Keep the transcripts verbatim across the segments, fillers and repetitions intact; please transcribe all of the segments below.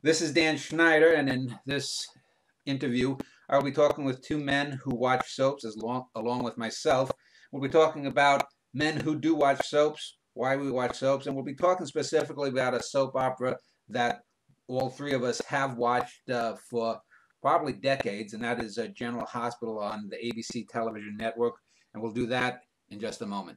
This is Dan Schneider, and in this interview, I'll be talking with two men who watch soaps as long, along with myself. We'll be talking about men who do watch soaps, why we watch soaps, and we'll be talking specifically about a soap opera that all three of us have watched uh, for probably decades, and that is uh, General Hospital on the A B C television network, and we'll do that in just a moment.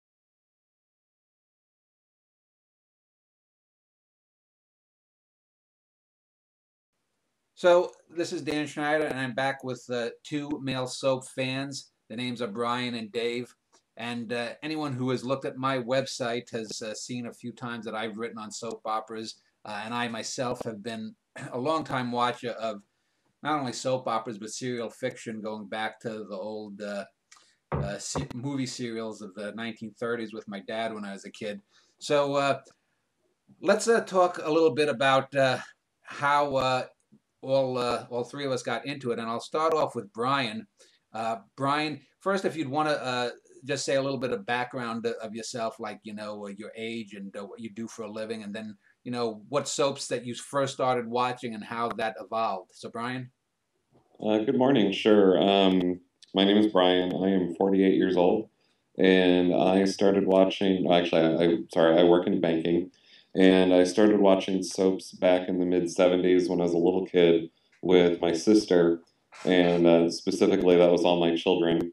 So this is Dan Schneider, and I'm back with uh, two male soap fans. The names are Brian and Dave. And uh, anyone who has looked at my website has uh, seen a few times that I've written on soap operas. Uh, and I myself have been a long-time watcher of not only soap operas, but serial fiction, going back to the old uh, uh, movie serials of the nineteen thirties with my dad when I was a kid. So uh, let's uh, talk a little bit about uh, how uh, all uh, all three of us got into it, and I'll start off with Brian. Uh, Brian, first, if you'd want to uh, just say a little bit of background of yourself, like you know uh, your age and uh, what you do for a living, and then you know what soaps that you first started watching and how that evolved. So, Brian. Uh, good morning. Sure. Um, my name is Brian. I am forty-eight years old, and I started watching. Actually, I, I sorry, I work in banking, and I started watching soaps back in the mid seventies when I was a little kid with my sister, and uh, specifically that was All My Children.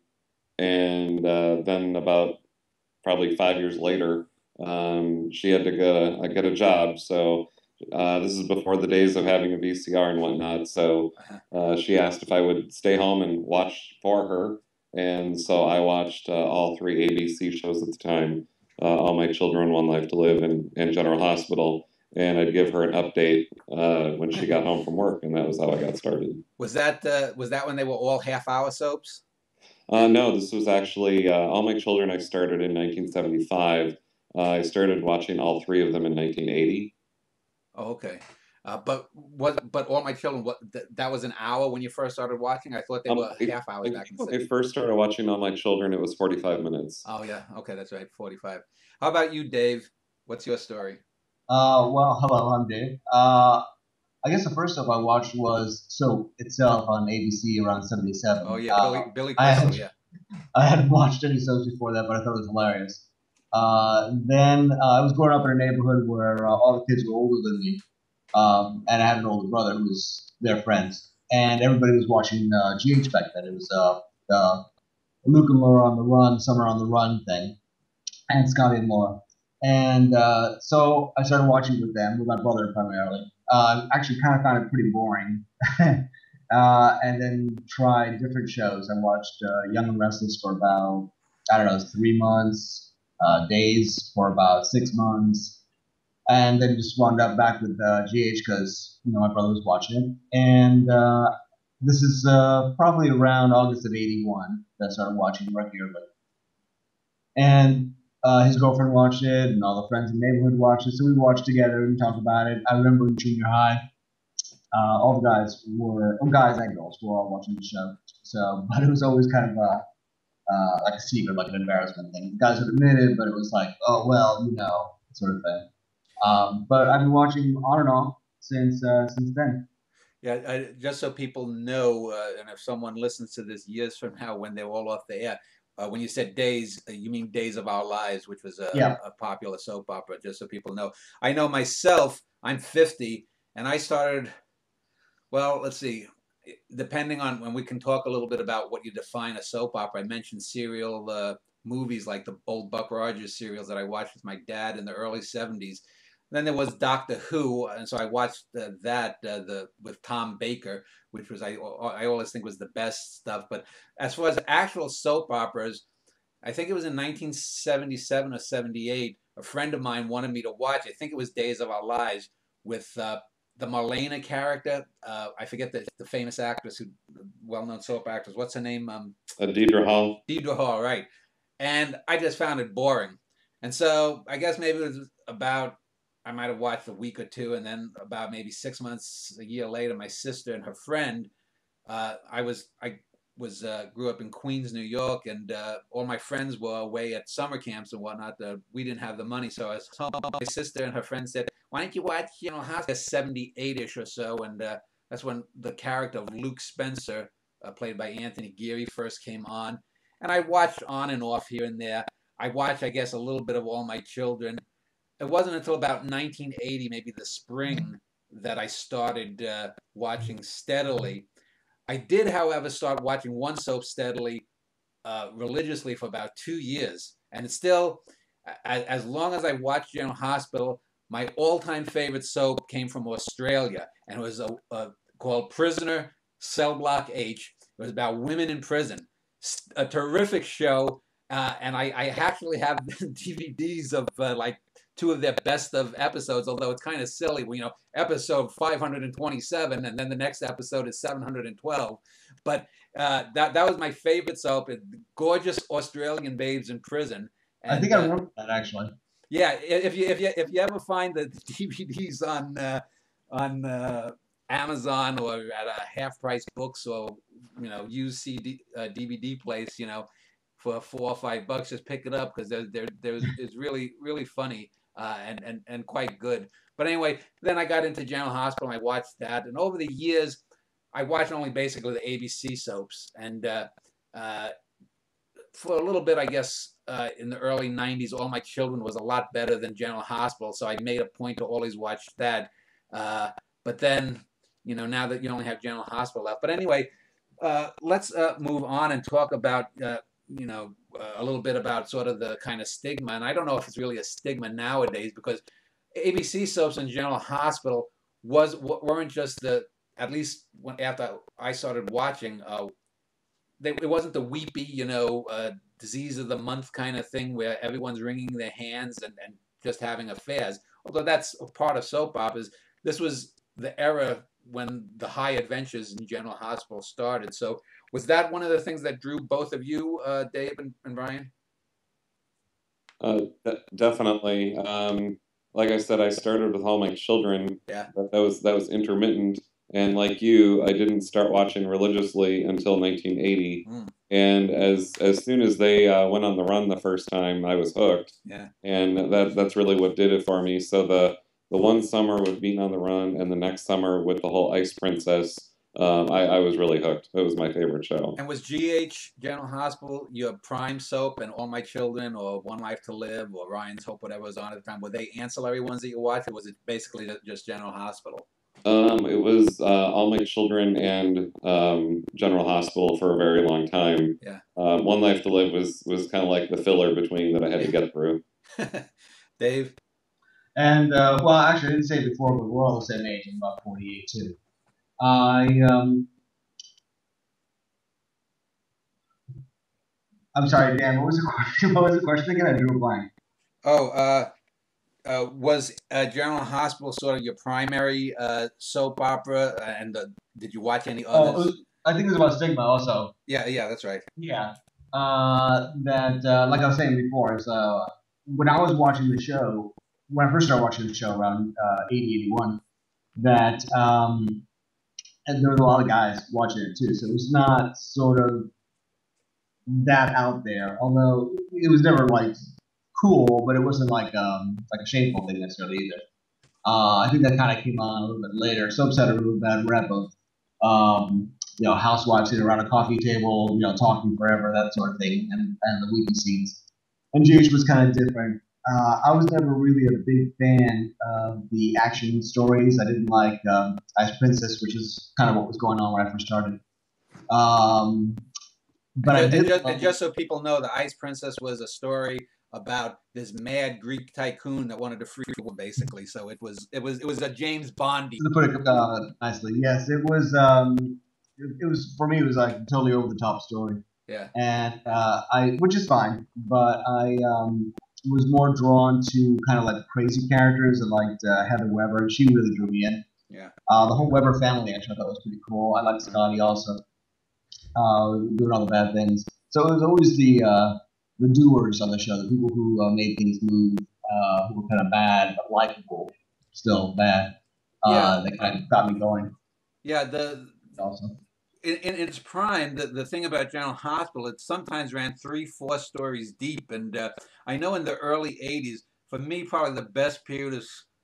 And uh, then about probably five years later, um, she had to get a, uh, get a job. So uh, this is before the days of having a V C R and whatnot. So uh, she asked if I would stay home and watch for her. And so I watched uh, all three A B C shows at the time, uh, All My Children, One Life to Live, and, and General Hospital. And I'd give her an update uh, when she got home from work, and that was how I got started. Was that uh, was that when they were all half-hour soaps? Uh, no, this was actually uh, All My Children. I started in nineteen seventy-five. Uh, I started watching all three of them in nineteen eighty. Oh, okay. Uh, but what? But All My Children, what? Th that was an hour when you first started watching. I thought they Um, were I, half hours I back in think the when I city. first started watching All My Children, it was forty-five minutes. Oh yeah. Okay, that's right. Forty-five. How about you, Dave? What's your story? Uh, well, hello, I'm Dave. Uh, I guess the first stuff I watched was Soap itself on A B C around Oh seventy-seven. yeah, Uh, Billy Billy I Crystal. had Yeah. I hadn't watched any soaps before that, but I thought it was hilarious. Uh, then uh, I was growing up in a neighborhood where uh, all the kids were older than me, um, and I had an older brother who was their friends, and everybody was watching uh, G H back then. It was uh, uh, Luke and Laura on the Run, Summer on the Run thing, and Scotty and Laura. And uh, so I started watching with them, with my brother primarily. Uh, actually, kind of found it pretty boring. uh, and then tried different shows. I watched uh, Young and Restless for about, I don't know, three months, uh, Days for about six months, and then just wound up back with uh, G H because you know my brother was watching it. And uh, this is uh, probably around August of eighty-one that I started watching regularly. And uh, his girlfriend watched it, and all the friends in the neighborhood watched it. So we watched together and talked about it. I remember in junior high, uh, all the guys were, well, guys and girls, were all watching the show. So, but it was always kind of a, uh, like a secret, like an embarrassment thing. The guys would admit it, but it was like, oh well, you know, sort of thing. Um, but I've been watching on and off since uh, since then. Yeah, I, just so people know, uh, and if someone listens to this years from now when they're all off the air, uh, when you said Days, uh, you mean Days of Our Lives, which was a, Yeah. a popular soap opera, just so people know. I know myself, I'm fifty, and I started, well, let's see, depending on, when we can talk a little bit about what you define a soap opera. I mentioned serial uh, movies like the old Buck Rogers serials that I watched with my dad in the early seventies. Then there was Doctor Who, and so I watched uh, that uh, the with Tom Baker, which was I I always think was the best stuff. But as far as actual soap operas, I think it was in nineteen seventy-seven or seventy-eight. A friend of mine wanted me to watch. I think it was Days of Our Lives with uh, the Marlena character. Uh, I forget the the famous actress, who well-known soap actress. What's her name? Um, Uh, Deidre Hall. Deidre Hall, right? And I just found it boring. And so I guess maybe it was about, I might have watched a week or two, and then about maybe six months, a year later, my sister and her friend, uh, I was I was uh, grew up in Queens, New York, and uh, all my friends were away at summer camps and whatnot. Uh, we didn't have the money, so I was home. My sister and her friend said, why don't you watch, you know, House seventy-eight-ish or so, and uh, that's when the character of Luke Spencer, uh, played by Anthony Geary, first came on. And I watched on and off here and there. I watched, I guess, a little bit of All My Children. It wasn't until about nineteen eighty, maybe the spring, that I started uh, watching steadily. I did, however, start watching one soap steadily, uh, religiously for about two years. And it's still, as, as long as I watched General Hospital, my all-time favorite soap came from Australia, and it was a, a, called Prisoner Cell Block H. It was about women in prison. A terrific show, uh, and I, I actually have D V Ds of uh, like two of their best of episodes, although it's kind of silly. You know, episode five hundred twenty-seven, and then the next episode is seven hundred twelve. But uh, that that was my favorite soap. Gorgeous Australian babes in prison. And, I think I uh, remember that actually. Yeah, if you if you if you ever find the D V Ds on uh, on uh, Amazon or at a half price books or, you know, used C D uh, D V D place, you know, for four or five bucks, just pick it up, because there there there's it's really really funny uh, and and and quite good. But anyway, then I got into General Hospital and I watched that, and over the years I watched only basically the A B C soaps, and uh, uh, for a little bit, I guess, uh, in the early nineties, All My Children was a lot better than General Hospital, so I made a point to always watch that. Uh, but then, you know, now that you only have General Hospital left. But anyway, uh, let's uh, move on and talk about, uh, you know, uh, a little bit about sort of the kind of stigma. And I don't know if it's really a stigma nowadays, because A B C soaps and General Hospital was weren't just the, at least when after I started watching, uh, they, it wasn't the weepy, you know, uh, disease of the month kind of thing where everyone's wringing their hands and, and just having affairs. Although that's a part of soap operas, this was the era when the high adventures in General Hospital started. So was that one of the things that drew both of you, uh, Dave and, and Brian? Uh, de- definitely. Um, like I said, I started with All My Children. Yeah. But that was that was intermittent, and like you, I didn't start watching religiously until nineteen eighty. Mm. And as as soon as they uh, went on the run the first time, I was hooked. Yeah. And that that's really what did it for me. So the the one summer with Being on the Run, and the next summer with the whole Ice Princess, um, I, I was really hooked. It was my favorite show. And was G H, General Hospital, your prime soap, and All My Children, or One Life to Live, or Ryan's Hope, whatever was on at the time, were they ancillary ones that you watched, or was it basically just General Hospital? Um, it was uh, All My Children and um, General Hospital for a very long time. Yeah. Uh, One Life to Live was was kind of like the filler between that I had to get through. Dave? And, uh, well, actually, I didn't say it before, but we're all the same age. I'm about forty-eight, too. I, um... I'm sorry, Dan, what was the question? What was the question again? I drew a blank. Oh, uh... Uh, was uh, General Hospital sort of your primary uh, soap opera, uh, and uh, did you watch any others? Oh, was, I think it was about stigma also. Yeah, yeah, that's right. Yeah. Uh, that, uh, like I was saying before, is uh, when I was watching the show, when I first started watching the show around uh, eighty, eighty-one, that, um, and there was a lot of guys watching it too, so it was not sort of that out there, although it was never like cool, but it wasn't like um like a shameful thing necessarily either. Uh, I think that kind of came on a little bit later. Soaps had a real bad rep of um, you know, housewives sitting around a coffee table, you know, talking forever, that sort of thing, and, and the weepy scenes. And G H was kind of different. Uh, I was never really a big fan of the action stories. I didn't like um, Ice Princess, which is kind of what was going on when I first started. Um, but and, I did. And just, and just so people know, the Ice Princess was a story about this mad Greek tycoon that wanted to free people, basically. So it was it was it was a James Bondy. To put it uh, nicely, yes, it was. Um, it, it was for me. It was like a totally over the top story. Yeah. And uh, I, which is fine, but I um, was more drawn to kind of like crazy characters. I liked uh, Heather Weber, and she really drew me in. Yeah. Uh, the whole Weber family, actually, I thought was pretty cool. I liked Scotty also, uh, doing all the bad things. So it was always the uh, the doers on the show, the people who uh, made things move, uh, who were kind of bad but likable, still bad. Uh, yeah. That kind of got me going. Yeah. The also. In, in its prime, the, the thing about General Hospital, it sometimes ran three, four stories deep. And uh, I know in the early eighties, for me, probably the best period of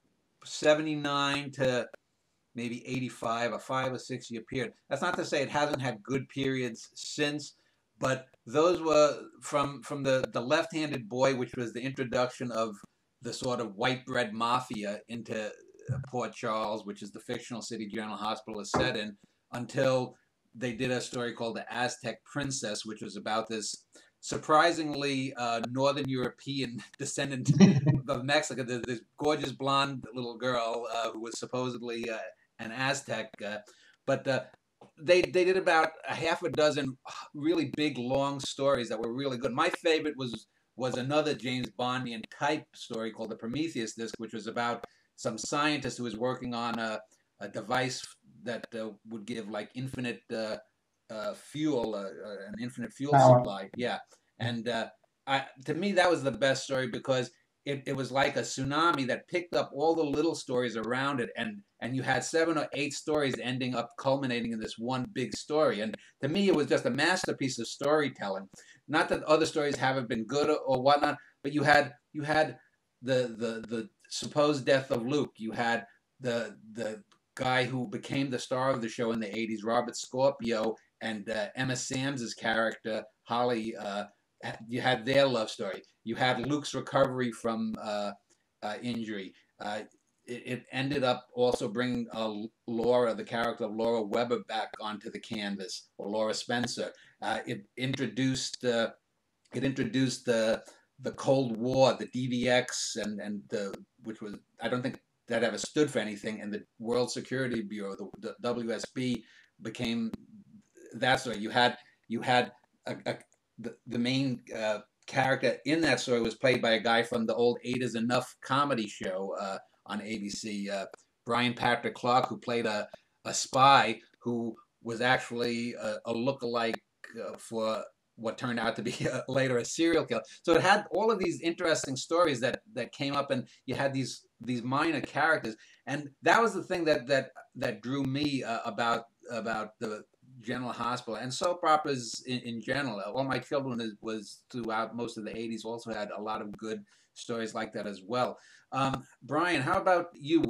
seventy-nine to maybe eighty-five, a five or six year period. That's not to say it hasn't had good periods since, but those were from from the, the Left-Handed Boy, which was the introduction of the sort of white bread mafia into Port Charles, which is the fictional city General Hospital is set in, until they did a story called The Aztec Princess, which was about this surprisingly uh, Northern European descendant of Mexico, this gorgeous blonde little girl uh, who was supposedly uh, an Aztec. Uh, but uh, they they did about a half a dozen really big, long stories that were really good. My favorite was was another James Bondian type story called The Prometheus Disc, which was about some scientist who was working on a, a device that uh, would give like infinite uh, uh, fuel, uh, uh, an infinite fuel Power. supply. Yeah. And uh, I, to me, that was the best story because it, it was like a tsunami that picked up all the little stories around it. And, and you had seven or eight stories ending up culminating in this one big story. And to me, it was just a masterpiece of storytelling. Not that other stories haven't been good or, or whatnot, but you had you had the, the, the supposed death of Luke. You had the, the guy who became the star of the show in the eighties, Robert Scorpio, and uh, Emma Sams's character, Holly. Uh, you had their love story. You had Luke's recovery from uh, uh, injury. Uh, it, it ended up also bringing uh, Laura, the character of Laura Weber, back onto the canvas, or Laura Spencer. Uh, it introduced uh, it introduced the the Cold War, the D V X, and and the which was I don't think that ever stood for anything, and the World Security Bureau, the, the W S B, became that story. You had you had a, a, the the main uh, character in that story was played by a guy from the old Eight Is Enough comedy show uh, on A B C, uh, Brian Patrick Clark, who played a a spy who was actually a, a lookalike uh, for what turned out to be uh, later a serial killer. So it had all of these interesting stories that that came up, and you had these these minor characters, and that was the thing that that that drew me uh, about about the General Hospital and soap operas in, in general. All My Children is, was throughout most of the eighties also had a lot of good stories like that as well. Um, Brian, how about you?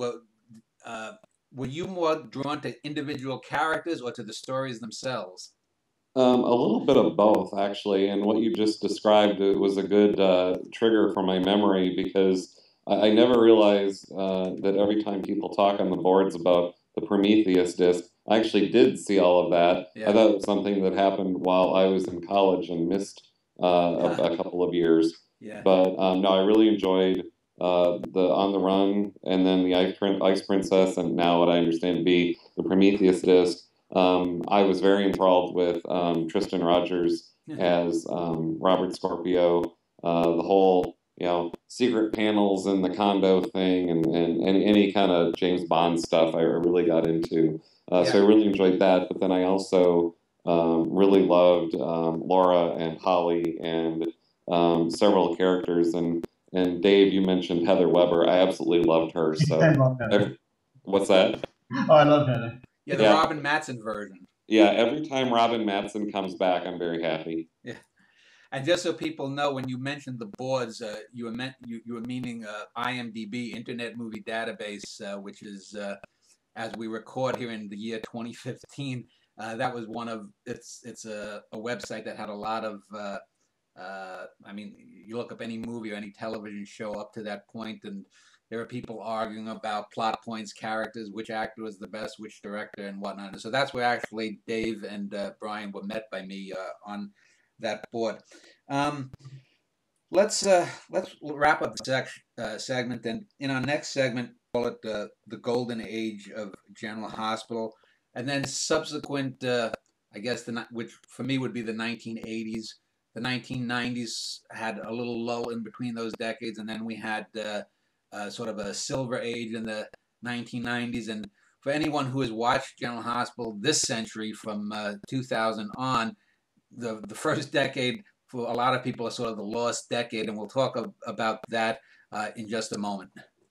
Uh, were you more drawn to individual characters or to the stories themselves? Um, a little bit of both, actually. And what you just described, it was a good uh, trigger for my memory because I, I never realized uh, that every time people talk on the boards about the Prometheus disc, I actually did see all of that. Yeah. I thought it was something that happened while I was in college and missed uh, a, a couple of years. Yeah. But um, no, I really enjoyed uh, the On the Run, and then the Ice, Prin- Ice Princess, and now what I understand to be the Prometheus disc. Um, I was very enthralled with um, Tristan Rogers as um, Robert Scorpio, uh, the whole, you know, secret panels in the condo thing, and, and, and any kind of James Bond stuff I really got into. Uh, Yeah. So I really enjoyed that. But then I also um, really loved um, Laura and Holly and um, several characters. And, and Dave, you mentioned Heather Weber. I absolutely loved her. So I love Heather. every, what's that? Oh, I love Heather. Yeah, the Yeah. Robin Mattson version. Yeah, every time Robin Mattson comes back, I'm very happy. Yeah, and just so people know, when you mentioned the boards, uh, you were meant you, you were meaning uh, I M D B, Internet Movie Database, uh, which is uh, as we record here in the year twenty fifteen. Uh, that was one of it's it's a, a website that had a lot of. Uh, uh, I mean, you look up any movie or any television show up to that point, and there are people arguing about plot points, characters, which actor was the best, which director, and whatnot. And so that's where actually Dave and uh, Brian were met by me uh, on that board. Um, let's uh, let's wrap up the sec uh, segment, and in our next segment, call it uh, the golden age of General Hospital, and then subsequent, uh, I guess, the which for me would be the nineteen eighties. The nineteen nineties had a little lull in between those decades, and then we had uh, Uh, sort of a silver age in the nineteen nineties. And for anyone who has watched General Hospital this century from uh, two thousand on, the, the first decade for a lot of people is sort of the lost decade, and we'll talk of, about that uh, in just a moment.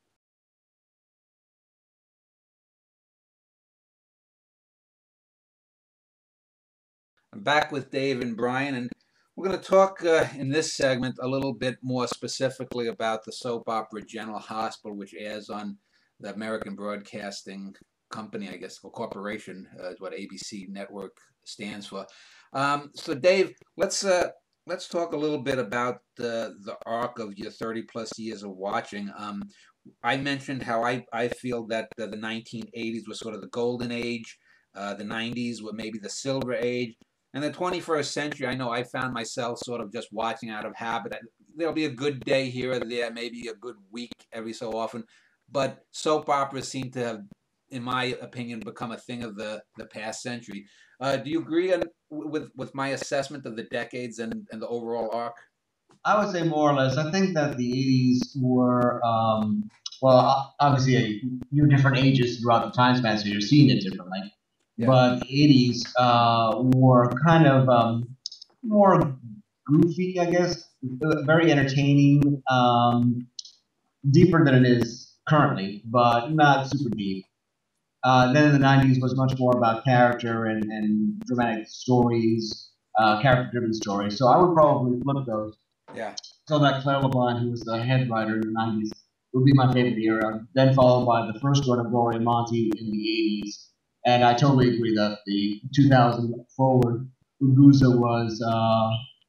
I'm back with Dave and Brian, and we're going to talk uh, in this segment a little bit more specifically about the soap opera General Hospital, which airs on the American Broadcasting Company, I guess, or corporation, uh, is what A B C Network stands for. Um, so, Dave, let's uh, let's talk a little bit about the the arc of your thirty plus years of watching. Um, I mentioned how I, I feel that the, the nineteen eighties was sort of the golden age, uh, the nineties were maybe the silver age, and the twenty-first century, I know I found myself sort of just watching out of habit. There'll be a good day here or there, maybe a good week every so often, but soap operas seem to have, in my opinion, become a thing of the, the past century. Uh, do you agree on, with, with my assessment of the decades and, and the overall arc? I would say more or less. I think that the eighties were, um, well, obviously, you're different ages throughout the time span, so you're seeing it differently. Yeah. But the eighties uh, were kind of um, more goofy, I guess, very entertaining, um, deeper than it is currently, but not super deep. Uh, then in the nineties was much more about character and, and dramatic stories, uh, character-driven stories. So I would probably flip those. Yeah. So that Claire LeBlanc, who was the head writer in the nineties, would be my favorite era. Then followed by the first run of Gloria Monty in the eighties. And I totally agree that the two thousand forward, Uguza was uh,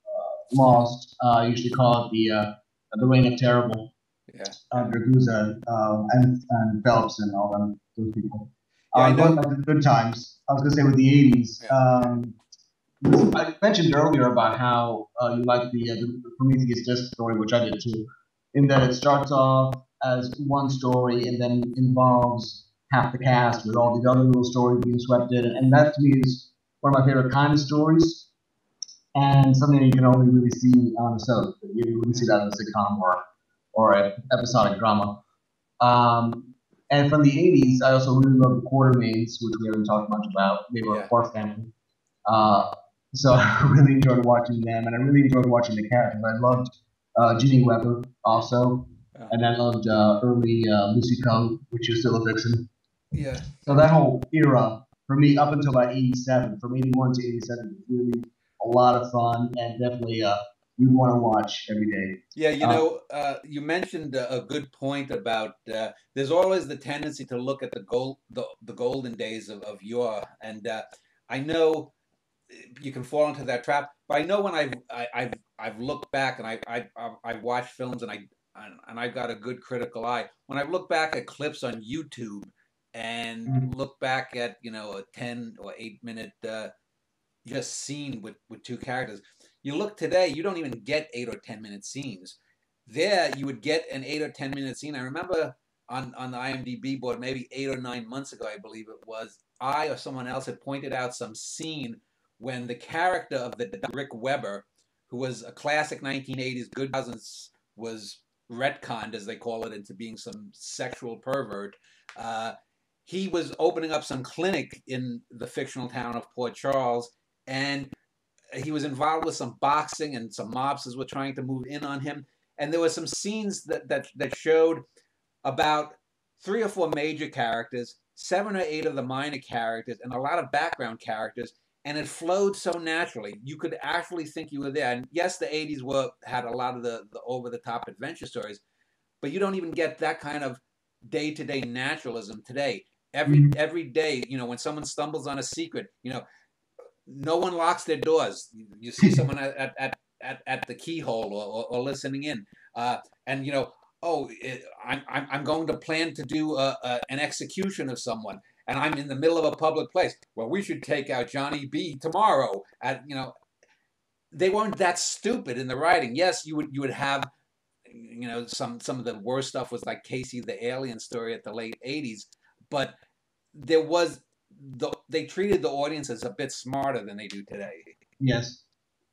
lost. Uh, I usually call it the uh, the reign of terrible. Yeah. Under Guza um, and, and Phelps and all them, those people. Yeah, uh, I know. Going back to the good times, I was going to say with the eighties, Yeah. um, I mentioned earlier about how uh, you like the, uh, the Prometheus Disc story, which I did too, in that it starts off as one story and then involves half the cast with all these other little stories being swept in. And that to me is one of my favorite kind of stories and something that you can only really see on a soap. You wouldn't see that in a sitcom or, or an episodic drama. Um, and from the eighties, I also really love the Quartermaines, which we haven't talked much about. They were Yeah. a core family. Uh, so I really enjoyed watching them, and I really enjoyed watching the characters. I loved uh, Ginny Weber also, Yeah. and I loved uh, early uh, Lucy Coe, which was still a vixen. Yeah. So that whole era, for me, up until about eighty-seven, from eighty-one to eighty-seven, was really a lot of fun, and definitely uh, we want to watch every day. Yeah, you Um, know, uh, you mentioned a, a good point about uh, there's always the tendency to look at the gold, the, the golden days of, of yore, and uh, I know you can fall into that trap. But I know when I've I, I've I've looked back and I I I've, I've watched films and I and, and I've got a good critical eye. When I look back at clips on YouTube and Mhm. look back at, you know, a ten or eight minute uh, just scene with with two characters. You look today, you don't even get eight or ten minute scenes. There, you would get an eight or ten minute scene. I remember on on the IMDb board, maybe eight or nine months ago, I believe it was, I or someone else had pointed out some scene when the character of the Rick Weber, who was a classic nineteen eighties good cousins, was retconned, as they call it, into being some sexual pervert. Uh, he was opening up some clinic in the fictional town of Port Charles, and he was involved with some boxing, and some mobsters were trying to move in on him. And there were some scenes that that that showed about three or four major characters, seven or eight of the minor characters, and a lot of background characters. And it flowed so naturally. You could actually think you were there. And yes, the eighties were had a lot of the, the over-the-top adventure stories, but you don't even get that kind of day-to-day naturalism today. Every Mhm. every day, you know, when someone stumbles on a secret, you know, no one locks their doors. You see someone at at, at, at the keyhole or, or, or listening in. Uh, and, you know, oh, it, I'm, I'm going to plan to do a, a, an execution of someone, and I'm in the middle of a public place. Well, we should take out Johnny B tomorrow. At, you know, they weren't that stupid in the writing. Yes, you would you would have, you know, some some of the worst stuff was like Casey the Alien story at the late eighties, but there was the, they treated the audiences a bit smarter than they do today. Yes.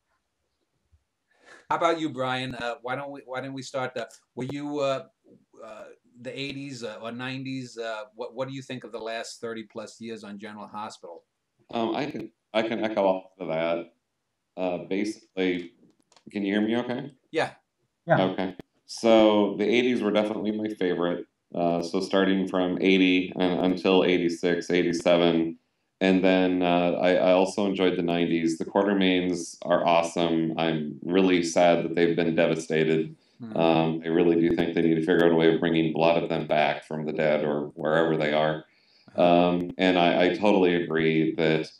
How about you, Brian? Uh, why don't we why don't we start? The, were you uh, uh, the eighties uh, or nineties? Uh, what what do you think of the last thirty plus years on General Hospital? Um, I can I can echo off of that. Uh, basically, can you hear me? Okay. Yeah. Yeah. Okay. So the eighties were definitely my favorite. Uh, so starting from eighty and until eighty-six, eighty-seven. And then uh, I, I also enjoyed the nineties. The Quartermaines are awesome. I'm really sad that they've been devastated. Hmm. Um, I really do think they need to figure out a way of bringing a lot of them back from the dead or wherever they are. Uh-huh. Um, and I, I totally agree that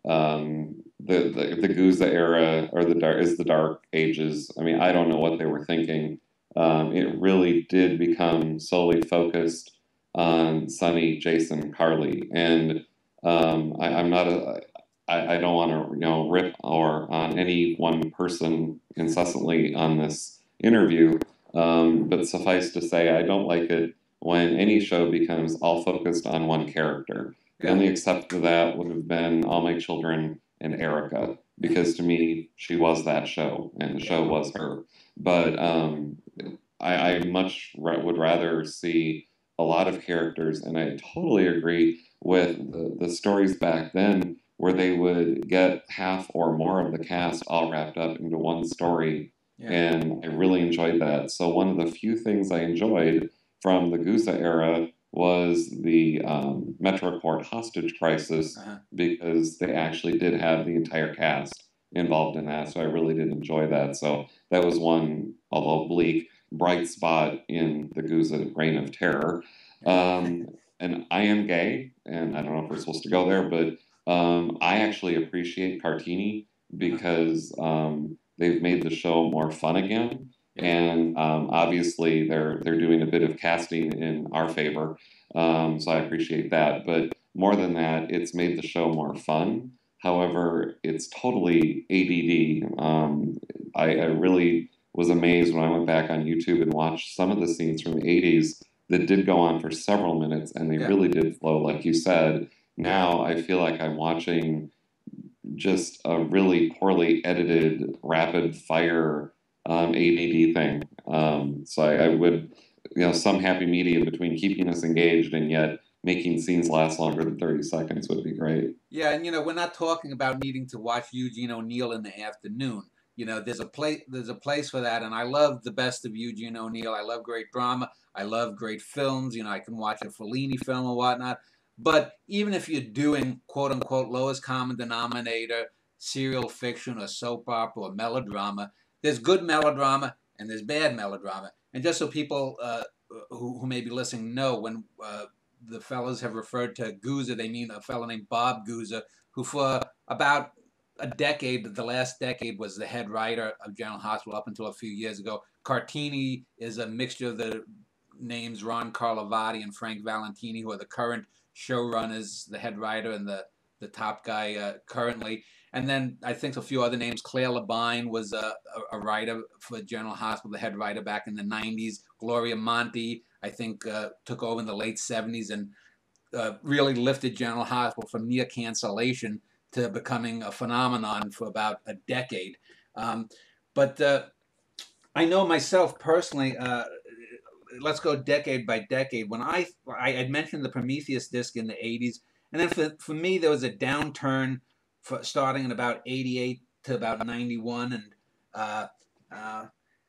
um, the, the the Guza era or the dark is the Dark Ages. I mean, I don't know what they were thinking. Um, it really did become solely focused on Sonny, Jason, Carly, and um, I, I'm not a I, I don't want to you know rip or on any one person incessantly on this interview, um, but suffice to say, I don't like it when any show becomes all focused on one character. The Yeah. only exception to that would have been All My Children and Erica, because to me, she was that show, and the show was her. But um, I, I much ra- would rather see a lot of characters, and I totally agree with the, the stories back then where they would get half or more of the cast all wrapped up into one story, Yeah. and I really enjoyed that. So one of the few things I enjoyed from the Gusa era was the um, Metroport hostage crisis, Uh-huh. because they actually did have the entire cast involved in that. So I really did enjoy that. So that was one, although bleak, bright spot in the Gusa reign of terror. Um, and I am gay, and I don't know if we're supposed to go there, but um, I actually appreciate Cartini because um, they've made the show more fun again. And um, obviously, they're they're doing a bit of casting in our favor, um, so I appreciate that. But more than that, it's made the show more fun. However, it's totally A D D. Um, I, I really was amazed when I went back on YouTube and watched some of the scenes from the eighties that did go on for several minutes, and they Yeah. really did flow, like you said. Now I feel like I'm watching just a really poorly edited, rapid fire um, A D D thing. Um, so I, I would, you know, some happy medium between keeping us engaged and yet making scenes last longer than thirty seconds would be great. Yeah, and you know, we're not talking about needing to watch Eugene O'Neill in the afternoon. You know, there's a place there's a place for that, and I love the best of Eugene O'Neill. I love great drama. I love great films. You know, I can watch a Fellini film or whatnot. But even if you're doing quote unquote lowest common denominator, serial fiction or soap opera or melodrama, there's good melodrama and there's bad melodrama. And just so people uh, who, who may be listening know, when uh, the fellows have referred to Guza, they mean a fellow named Bob Guza, who for about a decade, the last decade, was the head writer of General Hospital up until a few years ago. Cartini is a mixture of the names Ron Carlovati and Frank Valentini, who are the current showrunners, the head writer and the, the top guy uh, currently. And then I think a few other names. Claire Labine was a, a, a writer for General Hospital, the head writer back in the nineties. Gloria Monti, I think, uh, took over in the late seventies and uh, really lifted General Hospital from near cancellation to becoming a phenomenon for about a decade. Um, but uh, I know myself personally, uh, let's go decade by decade. When I, I had mentioned the Prometheus disc in the eighties, and then for, for me, there was a downturn for, starting in about eighty-eight to about ninety-one. And uh, uh,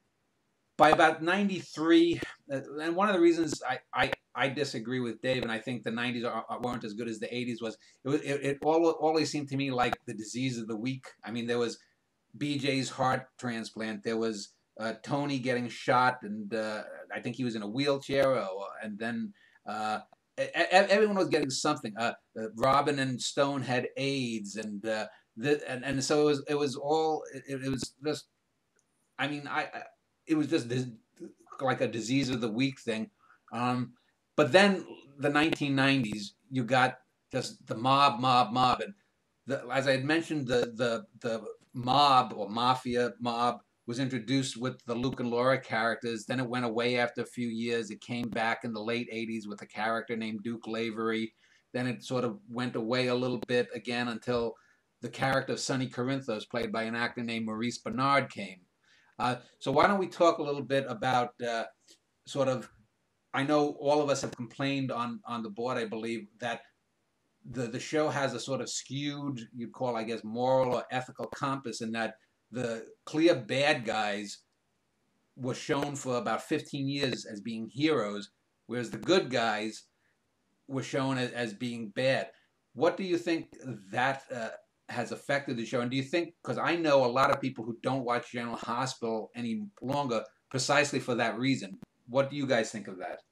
by about ninety-three, uh, and one of the reasons I, I, I disagree with Dave, and I think the nineties are, are, weren't as good as the eighties was, it, was, it, it all, always seemed to me like the disease of the week. I mean, there was B J's heart transplant. There was uh, Tony getting shot, and uh, I think he was in a wheelchair, or, and then uh, everyone was getting something. Uh, uh, Robin and Stone had AIDS, and uh, the, and and so it was it was all it, it was just. I mean, I, I it was just this, like a disease of the week thing. Um, but then the nineteen nineties, you got just the mob, mob, mob, and the, as I had mentioned, the the the mob or mafia mob was introduced with the Luke and Laura characters. Then it went away after a few years. It came back in the late eighties with a character named Duke Lavery. Then it sort of went away a little bit again until the character of Sonny Corinthos, played by an actor named Maurice Bernard, came. Uh, so why don't we talk a little bit about uh, sort of, I know all of us have complained on, on the board, I believe, that the, the show has a sort of skewed, you'd call, I guess, moral or ethical compass, in that the clear bad guys were shown for about fifteen years as being heroes, whereas the good guys were shown as, as being bad. What do you think that uh, has affected the show? And do you think, because I know a lot of people who don't watch General Hospital any longer precisely for that reason. What do you guys think of that?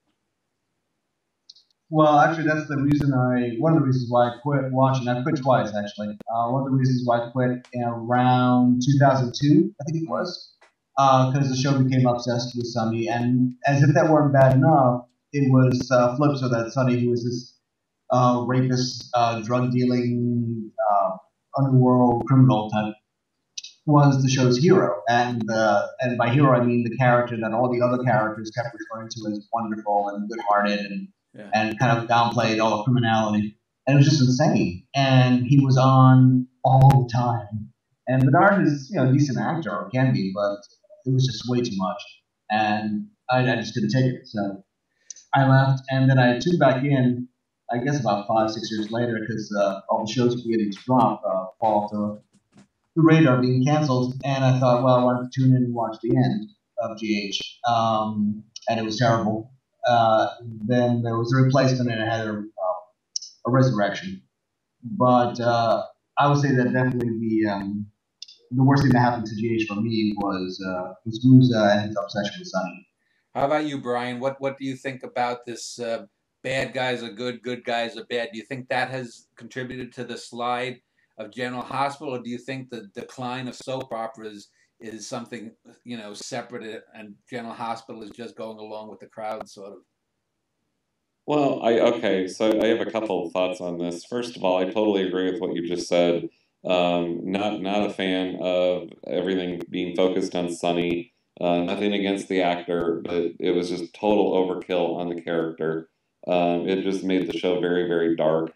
Well, actually, that's the reason I, one of the reasons why I quit watching. I quit twice, actually. Uh, one of the reasons why I quit around two thousand two, I think it was, because uh, the show became obsessed with Sonny. And as if that weren't bad enough, it was uh, flips so that Sonny, who was this uh, rapist, uh, drug dealing, uh, underworld criminal type, was the show's hero. And uh, and by hero, I mean the character that all the other characters kept referring to as wonderful and good-hearted and Yeah. and kind of downplayed all the criminality. And it was just insane. And he was on all the time. And Bernard is, you know, a decent actor, or can be, but it was just way too much. And I, I just couldn't take it. So I left, and then I tuned back in, I guess about five, six years later, because uh, all the shows were beginning to drop, uh, fall to the radar being canceled. And I thought, well, I wanted to tune in and watch the end of G H. Um, and it was terrible. Uh, then there was a replacement, and it had a, uh, a resurrection. But uh, I would say that definitely the um, the worst thing that happened to G H for me was uh, was Musa and his obsession with Sonny. How about you, Brian? What what do you think about this? Uh, bad guys are good, good guys are bad. Do you think that has contributed to the slide of General Hospital, or do you think the decline of soap operas is something, you know, separate, and General Hospital is just going along with the crowd, sort of? Well, I okay, so I have a couple of thoughts on this. First of all, I totally agree with what you just said. Um, not not a fan of everything being focused on Sonny. Uh, nothing against the actor, but it was just total overkill on the character. Um, it just made the show very, very dark.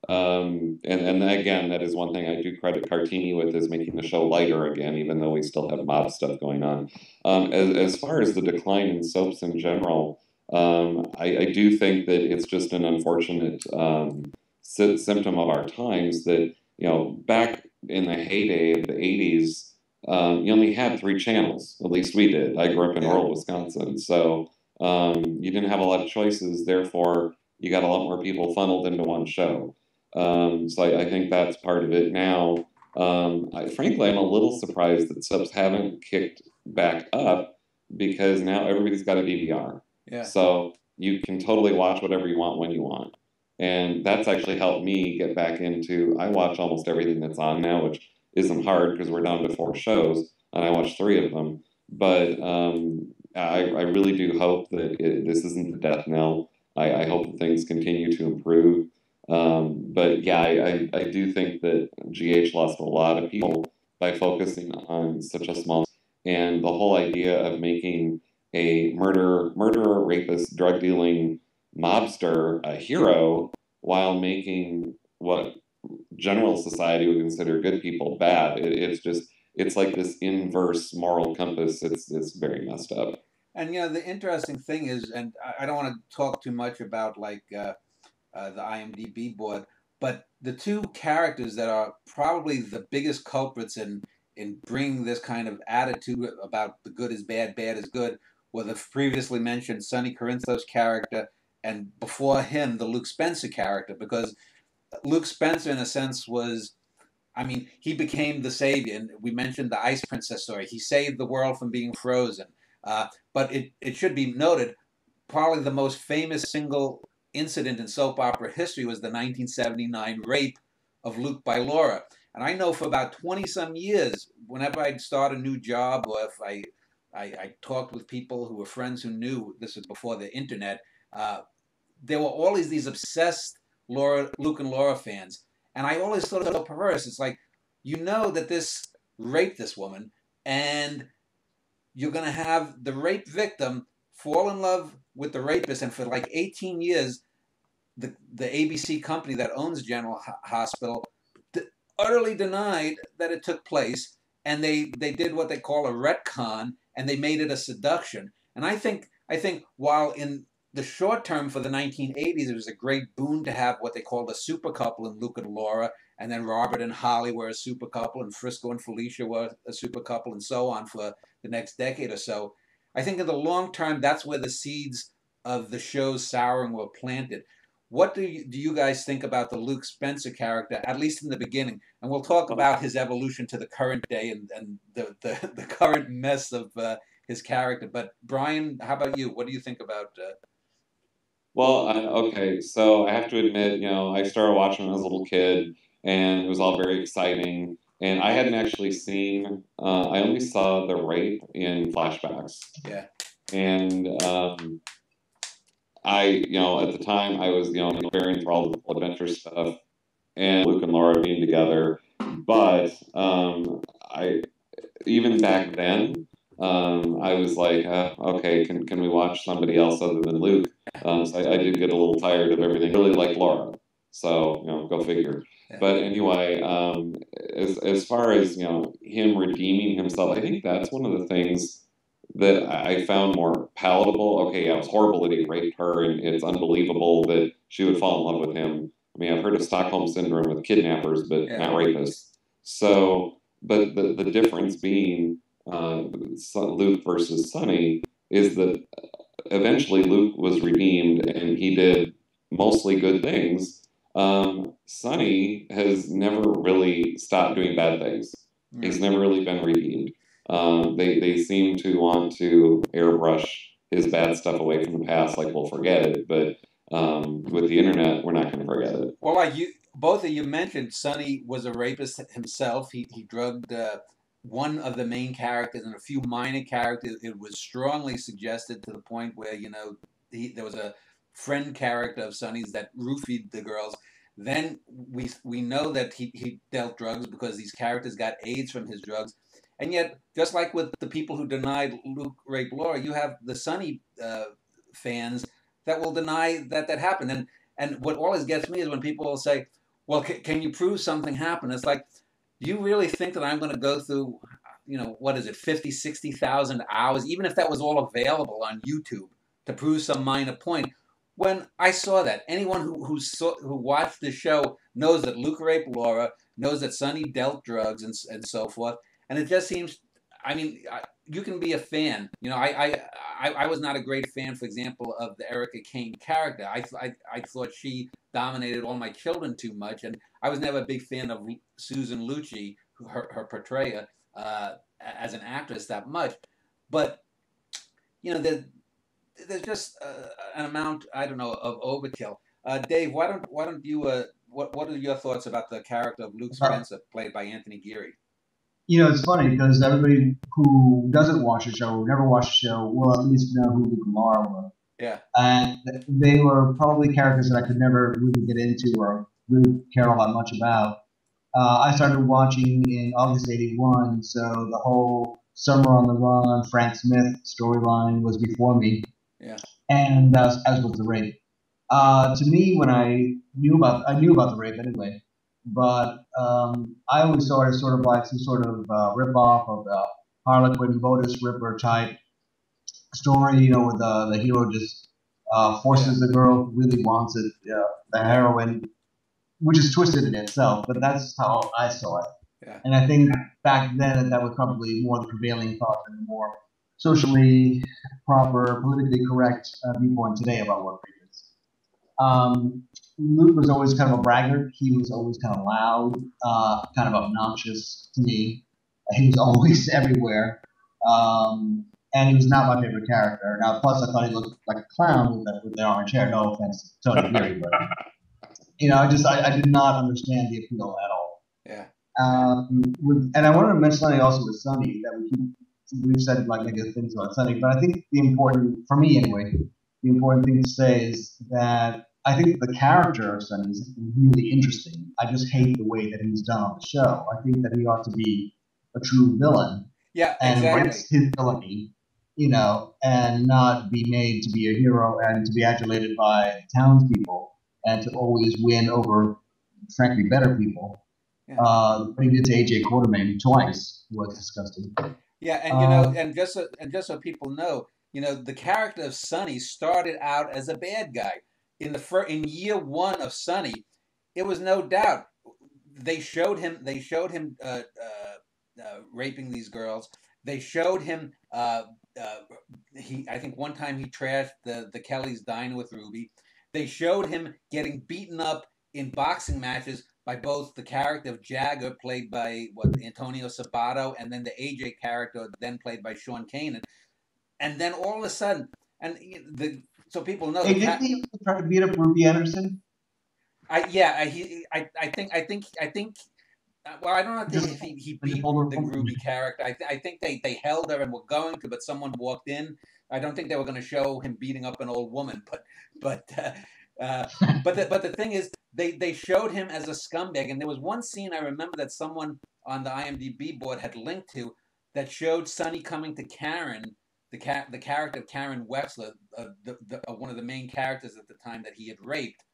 Um, and and again, that is one thing I do credit Cartini with, is making the show lighter again, even though we still have mob stuff going on. Um, as as far as the decline in soaps in general. Um, I, I do think that it's just an unfortunate um, sy symptom of our times that, you know, back in the heyday of the eighties, um, you only had three channels. At least we did. I grew up in rural Wisconsin. So um, you didn't have a lot of choices. Therefore, you got a lot more people funneled into one show. Um, so I, I think that's part of it. Now, um, I, frankly, I'm a little surprised that subs haven't kicked back up, because now everybody's got a D V R. Yeah. So you can totally watch whatever you want when you want. And that's actually helped me get back into, I watch almost everything that's on now, which isn't hard because we're down to four shows, and I watch three of them. But um, I, I really do hope that it, this isn't the death knell. I, I hope that things continue to improve. Um, but yeah, I, I, I do think that G H lost a lot of people by focusing on such a small, and the whole idea of making a murderer, murderer, rapist, drug dealing mobster a hero, while making what general society would consider good people bad. It, it's just, it's like this inverse moral compass. It's, it's very messed up. And, you know, the interesting thing is, and I don't want to talk too much about, like, uh, uh, the I M D B board, but the two characters that are probably the biggest culprits in, in bringing this kind of attitude about the good is bad, bad is good, were the previously mentioned Sonny Corinthos character, and before him, the Luke Spencer character, because Luke Spencer, in a sense, was, I mean, he became the savior. And we mentioned the Ice Princess story. He saved the world from being frozen. Uh, but it, it should be noted, probably the most famous single incident in soap opera history was the nineteen seventy-nine rape of Luke by Laura. And I know for about twenty-some years, whenever I'd start a new job, or if I I, I talked with people who were friends who knew, this was before the internet, uh, there were always these obsessed Laura, Luke and Laura fans. And I always thought it was so perverse. It's like, you know that this raped this woman, and you're going to have the rape victim fall in love with the rapist, and for like eighteen years, the, the A B C company that owns General Hospital utterly denied that it took place, and they, they did what they call a retcon, and they made it a seduction. And I think I think while in the short term for the nineteen eighties, it was a great boon to have what they called a super couple in Luke and Laura, and then Robert and Holly were a super couple, and Frisco and Felicia were a super couple, and so on for the next decade or so. I think in the long term, that's where the seeds of the show's souring were planted. What do you, do you guys think about the Luke Spencer character, at least in the beginning? And we'll talk about his evolution to the current day and, and the, the, the current mess of uh, his character. But Brian, how about you? What do you think about? Uh... Well, I, okay, so I have to admit, you know, I started watching when I was a little kid, and it was all very exciting. And I hadn't actually seen, uh, I only saw the rape in flashbacks. Yeah. And um, I, you know, at the time I was, you know, very enthralled with the adventure stuff and Luke and Laura being together. But um, I, even back then, um, I was like, uh, okay, can can we watch somebody else other than Luke? Um, so I, I did get a little tired of everything. Really like Laura, so you know, go figure. Yeah. But anyway, um, as as far as you know, him redeeming himself, I think that's one of the things that I found more palatable. Okay, yeah, it was horrible that he raped her, and it's unbelievable that she would fall in love with him. I mean, I've heard of Stockholm syndrome with kidnappers, but Yeah. not rapists. So, but the the difference being uh, Luke versus Sonny is that eventually Luke was redeemed and he did mostly good things. Um, Sonny has never really stopped doing bad things. He's never really been redeemed. Um, they they seem to want to airbrush his bad stuff away from the past, like we'll forget it. But um, with the internet, we're not going to forget it. Well, like you, both of you mentioned, Sonny was a rapist himself. He he drugged uh, one of the main characters and a few minor characters. It was strongly suggested to the point where you know he, there was a friend character of Sonny's that roofied the girls. Then we we know that he, he dealt drugs because these characters got AIDS from his drugs. And yet, just like with the people who denied Luke raped Laura, you have the Sonny uh, fans that will deny that that happened. And and what always gets me is when people will say, well, c- can you prove something happened? It's like, do you really think that I'm going to go through, you know, what is it, fifty, sixty thousand hours, even if that was all available on YouTube, to prove some minor point? When I saw that, anyone who who, saw, who watched the show knows that Luke raped Laura, knows that Sonny dealt drugs and, and so forth. And it just seems, I mean, you can be a fan. You know, I I, I, I was not a great fan, for example, of the Erica Kane character. I, I, I thought she dominated all my children too much. And I was never a big fan of Susan Lucci, her, her portrayal uh, as an actress that much. But, you know, there, there's just uh, an amount, I don't know, of overkill. Uh, Dave, why don't why don't you, uh, what, what are your thoughts about the character of Luke Spencer, played by Anthony Geary? You know, it's funny because everybody who doesn't watch the show, who never watched the show, will at least know who Luke and Laura were. Yeah. And they were probably characters that I could never really get into or really care all that much about. Uh, I started watching in August eighty-one, so the whole Summer on the Run, Frank Smith storyline was before me. Yeah. And as, as was the rape. Uh, to me, when I knew about, I knew about the rape anyway. But um, I always saw it as sort of like some sort of uh, rip-off of the Harlequin Lotus Ripper type story, you know, where the, the hero just uh, forces the girl who really wants it, uh, the heroine, which is twisted in itself, but that's how I saw it. Yeah. And I think back then that was probably more the prevailing thought than the more socially proper, politically correct uh, viewpoint today about what rape is. Um, Luke was always kind of a braggart. He was always kind of loud, uh, kind of obnoxious to me. He was always everywhere. Um, and he was not my favorite character. Now, plus, I thought he looked like a clown with the, with the orange hair. No offense to Tony Geary, but, you know, I just, I, I did not understand the appeal at all. Yeah. Um, with, and I wanted to mention something also with Sonny that we keep, we've said like negative things about Sonny, but I think the important, for me anyway, the important thing to say is that I think the character of Sonny is really interesting. I just hate the way that he's done on the show. I think that he ought to be a true villain. Yeah, and exactly. embrace his villainy, you know, and not be made to be a hero and to be adulated by townspeople and to always win over, frankly, better people. Yeah. Uh, what he did to A J Quartermain twice was disgusting. Yeah, and you know, um, and just so, and just so people know, you know, the character of Sonny started out as a bad guy. In the fir- in year one of Sonny, it was no doubt they showed him they showed him uh, uh, uh, raping these girls. They showed him uh, uh, he I think one time he trashed the the Kelly's diner with Ruby. They showed him getting beaten up in boxing matches by both the character of Jagger, played by what Antonio Sabato, and then the A J character, then played by Sean Kanan. and then all of a sudden, and the so people know. Hey, the didn't he try to beat up Ruby Anderson? I yeah, I, he I I think I think I think. Well, I don't know if he, he beat the Ruby character. I, th I think they, they held her and were going to, but someone walked in. I don't think they were going to show him beating up an old woman, but but uh, uh, but the, but the thing is, they, they showed him as a scumbag, and there was one scene I remember that someone on the I M D B board had linked to that showed Sonny coming to Karen, the ca the character of Karen Wexler, uh, the, the, uh, one of the main characters at the time that he had raped,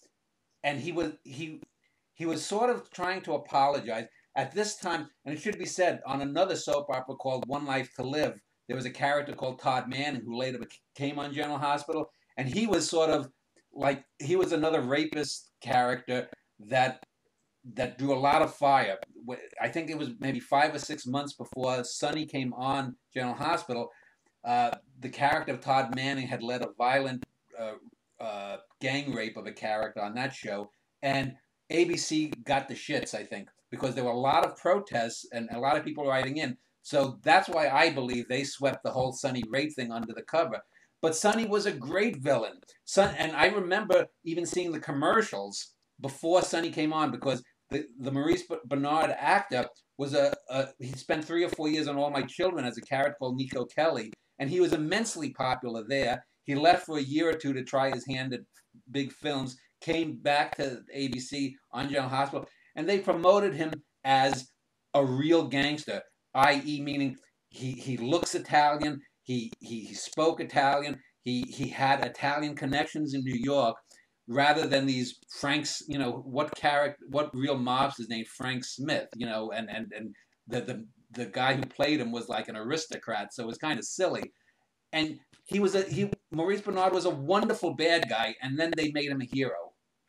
and he was he. He was sort of trying to apologize. At this time, and it should be said, on another soap opera called One Life to Live, there was a character called Todd Manning who later came on General Hospital, and he was sort of like, he was another rapist character that that drew a lot of fire. I think it was maybe five or six months before Sonny came on General Hospital. Uh, the character of Todd Manning had led a violent uh, uh, gang rape of a character on that show, and A B C got the shits, I think, because there were a lot of protests and a lot of people writing in. So that's why I believe they swept the whole Sonny rape thing under the cover. But Sonny was a great villain. Son, and I remember even seeing the commercials before Sonny came on, because the, the Maurice Bernard actor was a, a, he spent three or four years on All My Children as a character called Nico Kelly, and he was immensely popular there. He left for a year or two to try his hand at big films, came back to A B C on General Hospital, and they promoted him as a real gangster, that is meaning he, he looks Italian, he, he, he spoke Italian, he, he had Italian connections in New York, rather than these Franks, you know, what character, what real mobster's named Frank Smith, you know, and, and, and the, the, the guy who played him was like an aristocrat, so it was kind of silly. And he was a, he, Maurice Bernard was a wonderful bad guy, and then they made him a hero.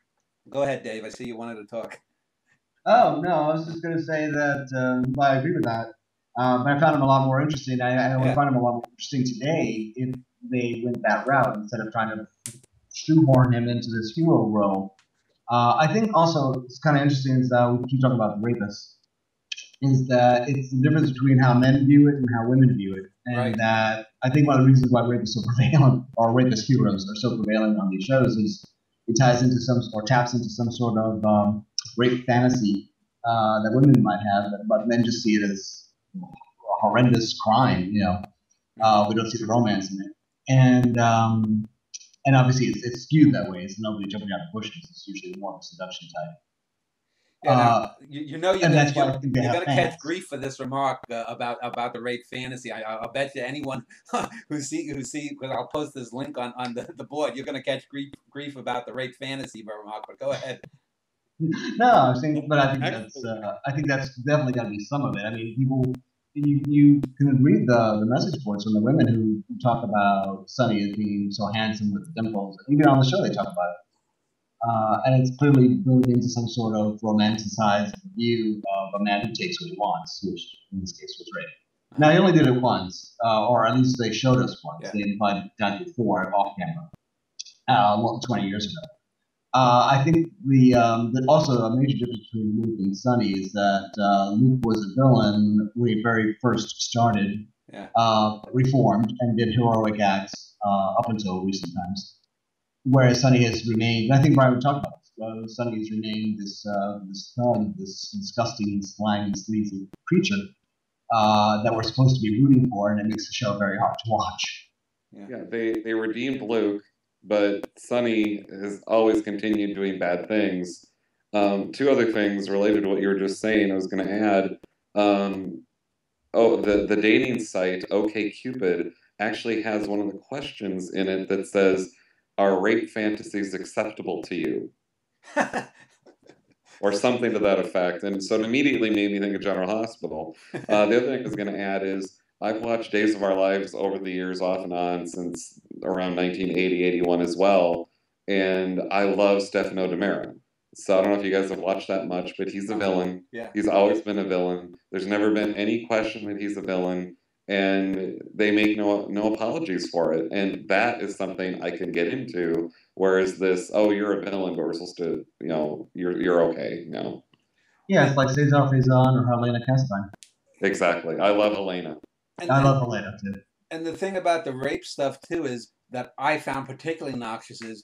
Go ahead, Dave. I see you wanted to talk. Oh, no, I was just going to say that um, well, I agree with that. Um, I found him a lot more interesting. I, I would yeah. find him a lot more interesting today if they went that route instead of trying to shoehorn him into this hero role. Uh, I think also it's kind of interesting is that we keep talking about the rapists, is that it's the difference between how men view it and how women view it. And right. that I think one of the reasons why rape is so prevalent, or rapist heroes are so prevalent on these shows, is it ties into some, or taps into some sort of um, rape fantasy uh, that women might have, but men just see it as a horrendous crime. You know, uh, we don't see the romance in it, and um, and obviously it's, it's skewed that way. It's nobody jumping out of bushes. It's usually more of a seduction type. Yeah, uh, you, you know you're gonna, you're, you're gonna catch grief for this remark uh, about about the rape fantasy. I, I'll bet you anyone who see who see because I'll post this link on, on the, the board. You're gonna catch grief grief about the rape fantasy remark. But go ahead. No, I'm saying, but I think that's uh, I think that's definitely got to be some of it. I mean, people you you can read the the message boards from the women who, who talk about Sonny as being so handsome with the dimples. Even on the show, they talk about it. Uh, and it's clearly built into some sort of romanticized view of a man who takes what he wants, which in this case was rape. Now, he only did it once, uh, or at least they showed us once. Yeah. They implied it done before off camera, uh, well, twenty years ago. Uh, I think the, um, the also a major difference between Luke and Sonny is that uh, Luke was a villain when he very first started, yeah. uh, reformed, and did heroic acts uh, up until recent times. Whereas Sonny has remained, and I think Brian would talk about this, uh, Sonny has remained this uh, this thug, this disgusting, slimy, sleazy creature uh, that we're supposed to be rooting for, and it makes the show very hard to watch. Yeah, yeah they, they redeemed Luke, but Sonny has always continued doing bad things. Um, two other things related to what you were just saying, I was going to add. Um, oh, the, the dating site, OkCupid, actually has one of the questions in it that says, are rape fantasies acceptable to you? Or something to that effect. And so it immediately made me think of General Hospital. Uh, the other thing I was going to add is I've watched Days of Our Lives over the years off and on since around nineteen eighty, eighty-one as well. And I love Stefano DiMera. So I don't know if you guys have watched that much, but he's a villain. Yeah. He's always been a villain. There's never been any question that he's a villain. And they make no no apologies for it, and that is something I can get into. Whereas this, oh, you're a villain, but we're supposed to, you know, you're you're okay, you know. Yeah, it's like Cesar Faison or Helena Castine. Exactly, I love Helena. And, I love Helena too. and the thing about the rape stuff too is that I found particularly noxious is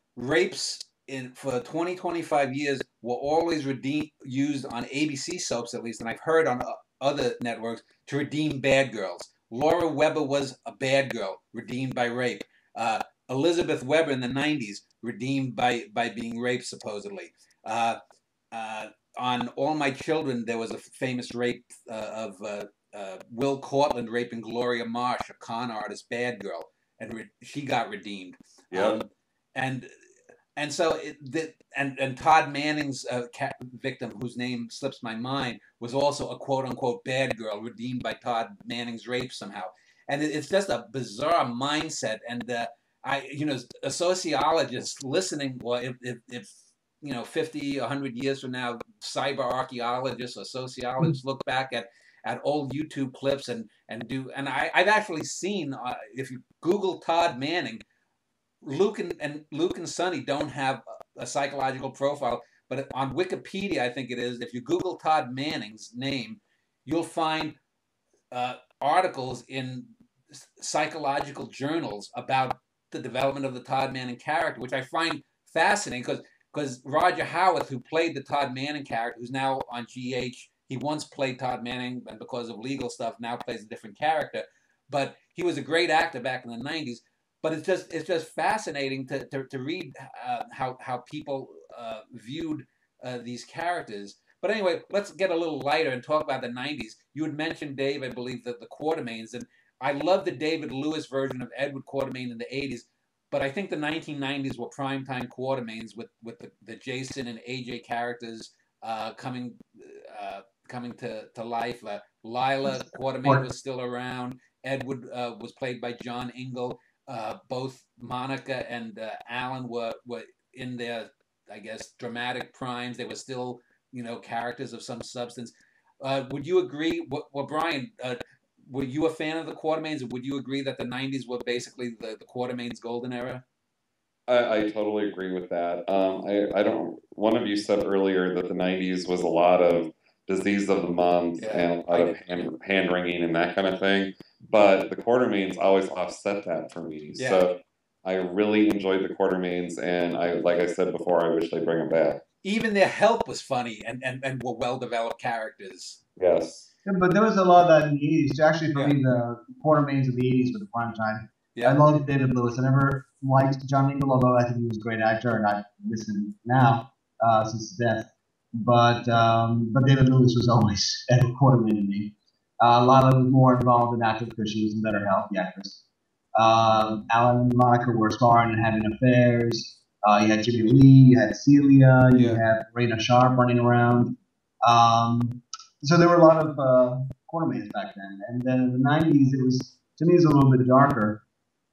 rapes in for twenty, twenty-five years were always redeemed used on A B C soaps at least, and I've heard on other networks to redeem bad girls. Laura Weber was a bad girl redeemed by rape. Uh, Elizabeth Weber in the nineties redeemed by by being raped supposedly. Uh, uh, on All My Children, there was a famous rape uh, of uh, uh, Will Cortland raping Gloria Marsh, a con artist, bad girl, and re- she got redeemed. Yeah. Um, and and so it, the, and and Todd Manning's uh, cat victim, whose name slips my mind, was also a quote unquote bad girl redeemed by Todd Manning's rape somehow. And it, it's just a bizarre mindset. And uh, I, you know, a sociologist listening, well, if, if, if you know, fifty, a hundred years from now, cyber archaeologists or sociologists look back at at old YouTube clips and and do, and I, I've actually seen uh, if you Google Todd Manning. Luke and, and Luke and Sonny don't have a, a psychological profile, but on Wikipedia, I think it is, if you Google Todd Manning's name, you'll find uh, articles in psychological journals about the development of the Todd Manning character, which I find fascinating because because Roger Howarth, who played the Todd Manning character, who's now on G H, he once played Todd Manning, and because of legal stuff, now plays a different character. But he was a great actor back in the nineties. But it's just it's just fascinating to to, to read uh, how how people uh, viewed uh, these characters. But anyway, let's get a little lighter and talk about the nineties. You had mentioned, Dave, I believe, that the Quartermaines, and I love the David Lewis version of Edward Quartermaine in the eighties. But I think the nineteen nineties were primetime Quartermaines with with the, the Jason and A J characters uh, coming uh, coming to to life. Uh, Lila Quartermaine was still around. Edward uh, was played by John Ingle. Uh, both Monica and uh, Alan were, were in their, I guess, dramatic primes. They were still, you know, characters of some substance. Uh, would you agree? Well, well Brian, uh, were you a fan of the Quartermaines? Would you agree that the nineties were basically the, the Quartermaines' golden era? I, I totally agree with that. Um, I, I don't. One of you said earlier that the nineties was a lot of disease of the month Yeah, and a lot of hand, hand wringing and that kind of thing. But the Quartermaines always offset that for me. Yeah. So I really enjoyed the Quartermaines, and I, like I said before, I wish they bring them back. Even their help was funny and, and, and were well-developed characters. Yes. Yeah, but there was a lot of that in the eighties. Actually, for Yeah. me, the Quartermaines of the eighties were the prime time. Yeah. I loved David Lewis. I never liked John Ingle, although I think he was a great actor, and I miss him now uh, since his death. But um, but David Lewis was always Edward Quartermaine to me. Uh, Lila was more involved in acting because she was in better health, the actress. Um, Alan and Monica were starring and having affairs. Uh, you had Jimmy Lee, you had Celia, you Yeah. had Raina Sharp running around. Um, so there were a lot of uh, Quartermaines back then. And then in the nineties, it was, to me, it was a little bit darker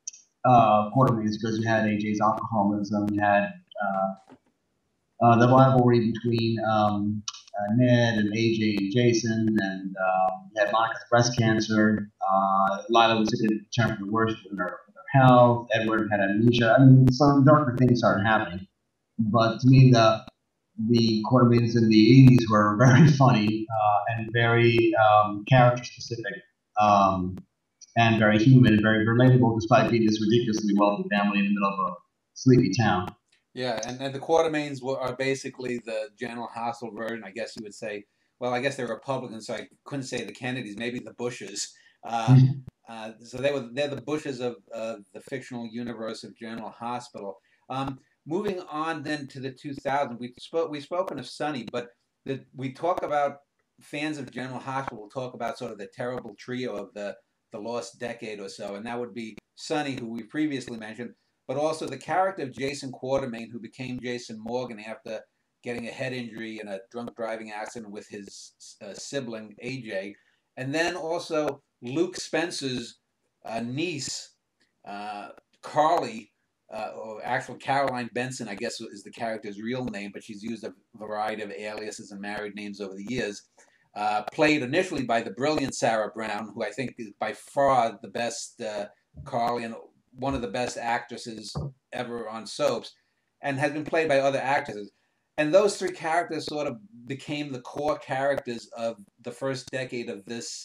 uh, Quartermaines because you had A J's alcoholism, you had uh, uh, the rivalry between um, uh, Ned and A J and Jason, and uh, you had Monica's breast cancer. Uh, Lila was taking a turn for the worse with her, with her health. Edward had amnesia. I mean, some darker things started happening. But to me, the the Quartermaines in the eighties were very funny uh, and very um, character specific um, and very human and very relatable, despite being this ridiculously wealthy family in the middle of a sleepy town. Yeah, and, and the Quartermaines were, are basically the General Hospital version, I guess you would say. Well, I guess they're Republicans, so I couldn't say the Kennedys, maybe the Bushes. Uh, uh, so they were they're the Bushes of uh, the fictional universe of General Hospital. Um, moving on then to the two thousands, we spoke we've spoken of Sonny, but the, we talk about fans of General Hospital. We'll talk about sort of the terrible trio of the the lost decade or so, and that would be Sonny, who we previously mentioned, but also the character of Jason Quartermaine, who became Jason Morgan after getting a head injury in a drunk driving accident with his uh, sibling, A J. And then also Luke Spencer's uh, niece, uh, Carly, uh, or actual Caroline Benson, I guess is the character's real name, but she's used a variety of aliases and married names over the years, uh, played initially by the brilliant Sarah Brown, who I think is by far the best uh, Carly and one of the best actresses ever on soaps, and has been played by other actresses. And those three characters sort of became the core characters of the first decade of this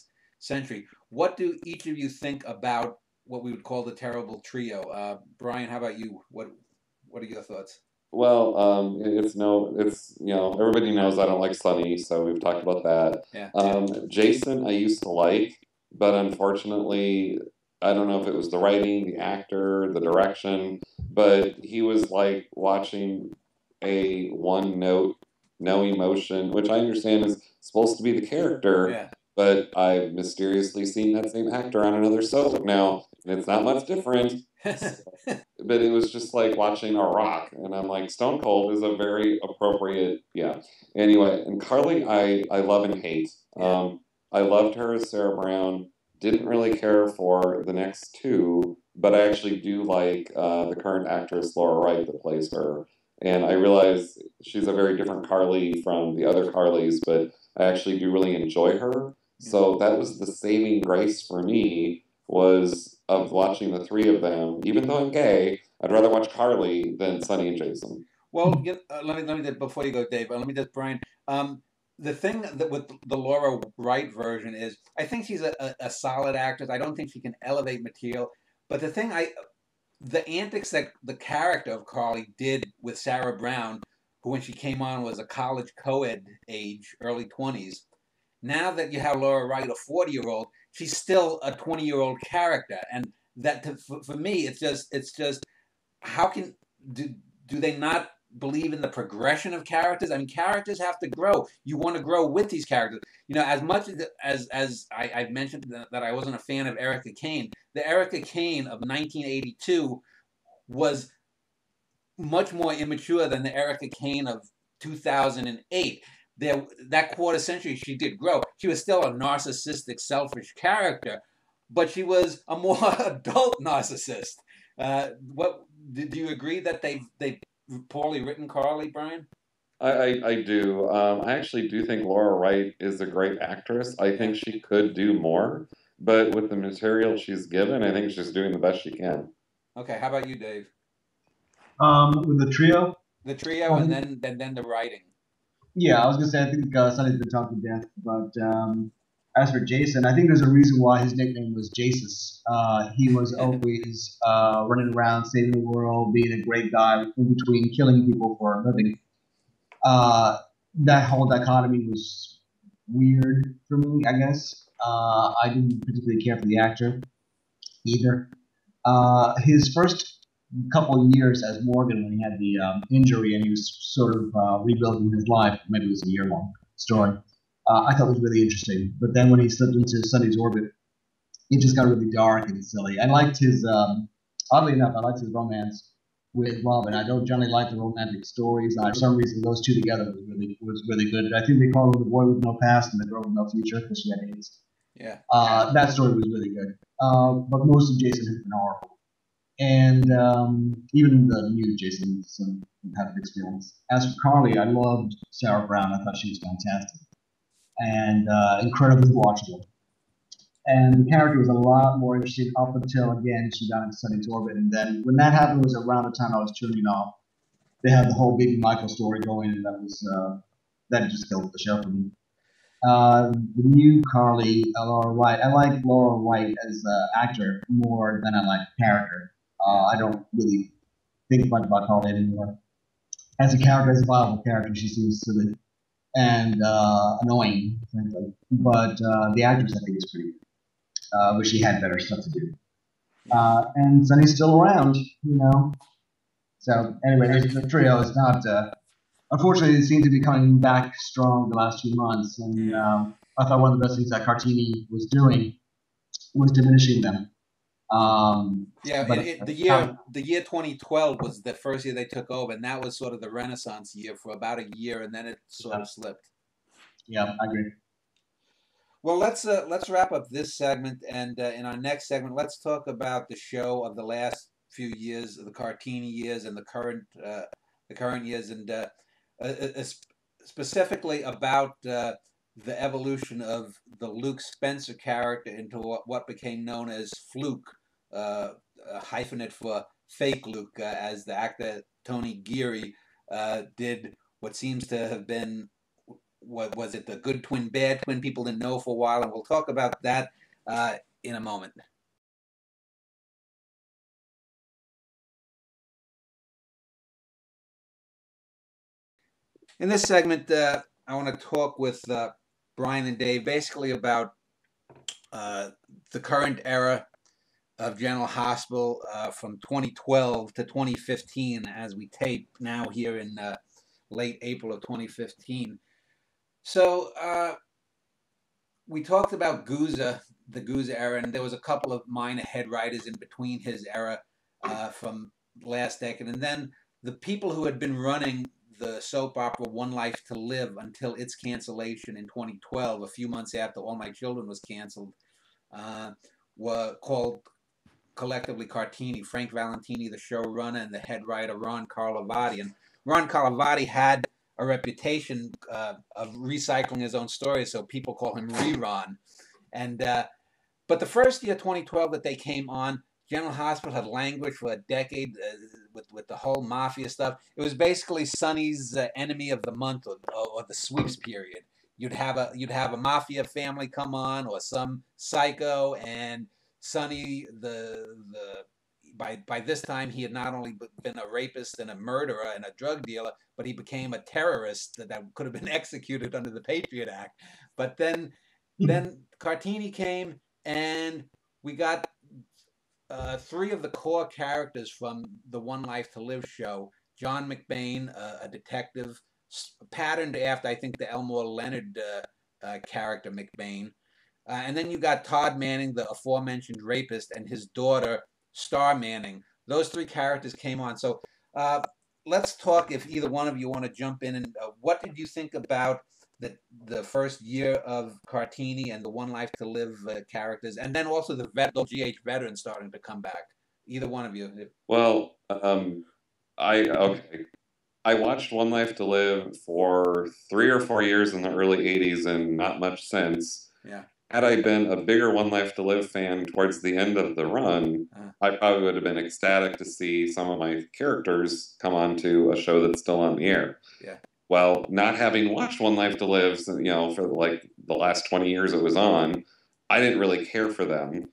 century. What do each of you think about what we would call the terrible trio? Uh, Brian, how about you? What What are your thoughts? Well, um, it's no, it's, you know, everybody knows I don't like Sunny, so we've talked about that. Yeah. Um, Jason, I used to like, but unfortunately, I don't know if it was the writing, the actor, the direction, but he was like watching a one note, no emotion, which I understand is supposed to be the character, Yeah. but I've mysteriously seen that same actor on another soap now, and it's not much different. But it was just like watching a rock, and I'm like, Stone Cold is a very appropriate, yeah. Anyway, and Carly, I I love and hate. Um, I loved her as Sarah Brown. Didn't really care for the next two, but I actually do like uh, the current actress Laura Wright that plays her. And I realize she's a very different Carly from the other Carlys, but I actually do really enjoy her. So that was the saving grace for me, was of watching the three of them. Even though I'm gay, I'd rather watch Carly than Sunny and Jason. Well, you- uh, let me let me before you go, Dave. Uh, let me just Brian. Um, the thing that with the Laura Wright version is, I think she's a, a, a solid actress. I don't think she can elevate material. But the thing I, the antics that the character of Carly did with Sarah Brown, who when she came on was a college co-ed age, early twenties. Now that you have Laura Wright, a forty-year-old, she's still a twenty-year-old character, and that to, for, for me, it's just it's just how can do do they not believe in the progression of characters? I mean, characters have to grow. You want to grow with these characters. You know, as much as as, as I, I've mentioned that, that I wasn't a fan of Erica Kane, the Erica Kane of nineteen eighty-two was much more immature than the Erica Kane of two thousand eight. There, that quarter century, she did grow. She was still a narcissistic, selfish character, but she was a more adult narcissist. Uh, what do you agree that they they poorly written Carly, Brian? I, I, I do. Um, I actually do think Laura Wright is a great actress. I think she could do more, but with the material she's given, I think she's doing the best she can. Okay, how about you, Dave? Um, with the trio, The trio, and then and then the writing. yeah, I was gonna say I think uh, Sonny's been talking to death, but um, as for Jason, I think there's a reason why his nickname was Jesus. Uh, he was always uh, running around saving the world, being a great guy, in between killing people for a living. Uh, that whole dichotomy was weird for me, I guess. Uh, I didn't particularly care for the actor either. Uh, his first couple of years as Morgan, when he had the um, injury and he was sort of uh, rebuilding his life, maybe it was a year long story, uh, I thought was really interesting. But then when he slipped into Sunny's orbit, it just got really dark and silly. I liked his, um, oddly enough, I liked his romance with Robin. I don't generally like the romantic stories. Uh, for some reason, those two together was really was really good. I think they called him the boy with no past and the girl with no future because she had AIDS. Yeah. Uh, that story was really good. Uh, but most of Jason has been horrible. And um, even the new Jason some had a mixed feelings. As for Carly, I loved Sarah Brown. I thought she was fantastic and uh, incredibly watchable. And the character was a lot more interesting up until, again, she got into Sunny's orbit. And then when that happened was around the time I was tuning off. They had the whole Baby Michael story going, and that was uh, that just killed the show for me. Uh, the new Carly, uh, Laura Wright. I like Laura Wright as an actor more than I like character. Uh, I don't really think much about Carly anymore. As a character, as a viable character, she seems silly and uh, annoying, frankly. But uh, the actress, I think, is pretty good. Uh, wish she had better stuff to do. Uh, and Sunny's still around, you know. So anyway, there's the trio. Is not. Uh, unfortunately, they seem to be coming back strong the last few months, and um, I thought one of the best things that Cartini was doing was diminishing them. Um, Yeah, but it, it, the year the year twenty twelve was the first year they took over, and that was sort of the Renaissance year for about a year, and then it sort yeah. of slipped. Yeah, I agree. Well, let's uh, let's wrap up this segment, and uh, in our next segment, let's talk about the show of the last few years, the Cartini years, and the current uh, the current years, and uh, uh, uh, specifically about uh, the evolution of the Luke Spencer character into what, what became known as Fluke, uh, a hyphenate for fake Luke, uh, as the actor Tony Geary uh, did what seems to have been what was it, the good twin, bad twin? People didn't know for a while, and we'll talk about that uh, in a moment. In this segment, uh, I want to talk with uh, Brian and Dave basically about uh, the current era of General Hospital uh, from twenty twelve to twenty fifteen as we tape now here in uh, late April of twenty fifteen. So uh, we talked about Guza, the Guza era, and there was a couple of minor head writers in between his era uh, from last decade. And then the people who had been running the soap opera One Life to Live until its cancellation in twenty twelve, a few months after All My Children was canceled, uh, were called collectively Cartini. Frank Valentini, the showrunner, and the head writer Ron Carlivati. And Ron Carlivati had a reputation uh, of recycling his own stories, so people call him Rerun. And uh, but the first year, twenty twelve, that they came on, General Hospital had languished for a decade uh, with with the whole mafia stuff. It was basically Sonny's uh, enemy of the month, or, or the sweeps period. You'd have a you'd have a mafia family come on, or some psycho, and Sonny, the the by by this time he had not only been a rapist and a murderer and a drug dealer, but he became a terrorist that, that could have been executed under the Patriot Act. But then then Cartini came, and we got uh, three of the core characters from the One Life to Live show. John McBain, uh, a detective, patterned after, I think, the Elmore Leonard uh, uh, character, McBain. Uh, and then you got Todd Manning, the aforementioned rapist, and his daughter, Star Manning. Those three characters came on. So uh, let's talk, if either one of you want to jump in. And uh, what did you think about the the first year of Cartini and the One Life to Live uh, characters, and then also the vet, G H veterans starting to come back? Either one of you. Well, um, I okay. I watched One Life to Live for three or four years in the early eighties and not much since. Yeah. Had I been a bigger One Life to Live fan towards the end of the run, uh, I probably would have been ecstatic to see some of my characters come onto a show that's still on the air. Yeah. Well, not having watched One Life to Live, you know, for like the last twenty years it was on, I didn't really care for them.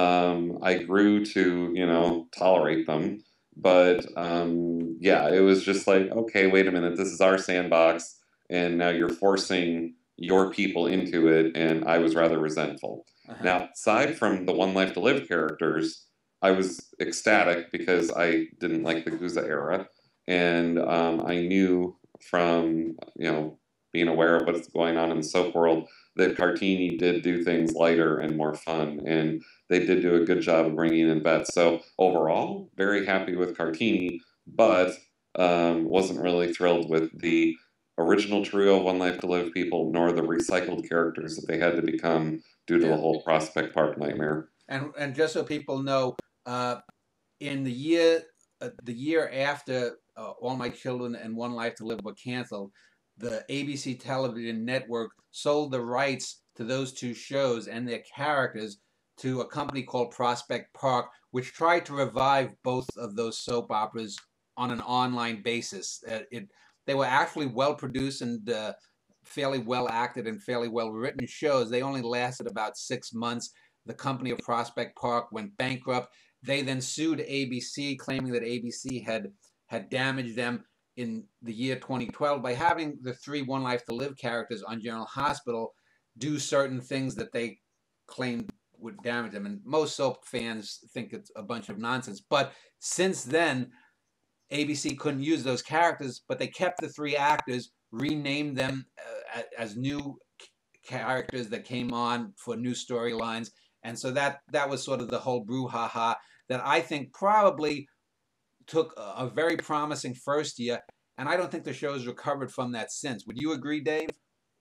Um, I grew to, you know, tolerate them. But um, yeah, it was just like, okay, wait a minute, this is our sandbox, and now you're forcing your people into it, and I was rather resentful. Uh-huh. Now, aside from the One Life to Live characters, I was ecstatic because I didn't like the Guza era, and um, I knew from, you know, being aware of what's going on in the soap world that Cartini did do things lighter and more fun, and they did do a good job of bringing in vets. So overall, very happy with Cartini, but um, wasn't really thrilled with the original trio One Life to Live people, nor the recycled characters that they had to become due to yeah. the whole Prospect Park nightmare. And and just so people know, uh, in the year uh, the year after uh, All My Children and One Life to Live were canceled, the A B C television network sold the rights to those two shows and their characters to a company called Prospect Park, which tried to revive both of those soap operas on an online basis. Uh, it They were actually well-produced and uh, fairly well-acted and fairly well-written shows. They only lasted about six months. The company of Prospect Park went bankrupt. They then sued A B C, claiming that A B C had, had damaged them in the year twenty twelve by having the three One Life to Live characters on General Hospital do certain things that they claimed would damage them. And most soap fans think it's a bunch of nonsense. But since then, A B C couldn't use those characters, but they kept the three actors, renamed them uh, as new characters that came on for new storylines. And so that that was sort of the whole brouhaha that I think probably took a, a very promising first year. And I don't think the show has recovered from that since. Would you agree, Dave?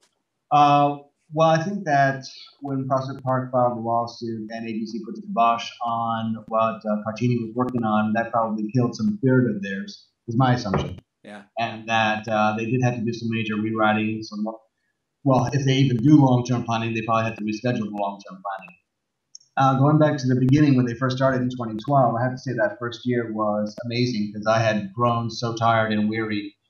Uh, well, I think that when Prospect Park filed the lawsuit and A B C put the kibosh on what uh, Cartini was working on, that probably killed some spirit of theirs, is my assumption. Yeah. And that uh, they did have to do some major rewriting. Some, well, if they even do long-term planning, they probably have to reschedule the long-term planning. Uh, going back to the beginning when they first started in twenty twelve, I have to say that first year was amazing because I had grown so tired and weary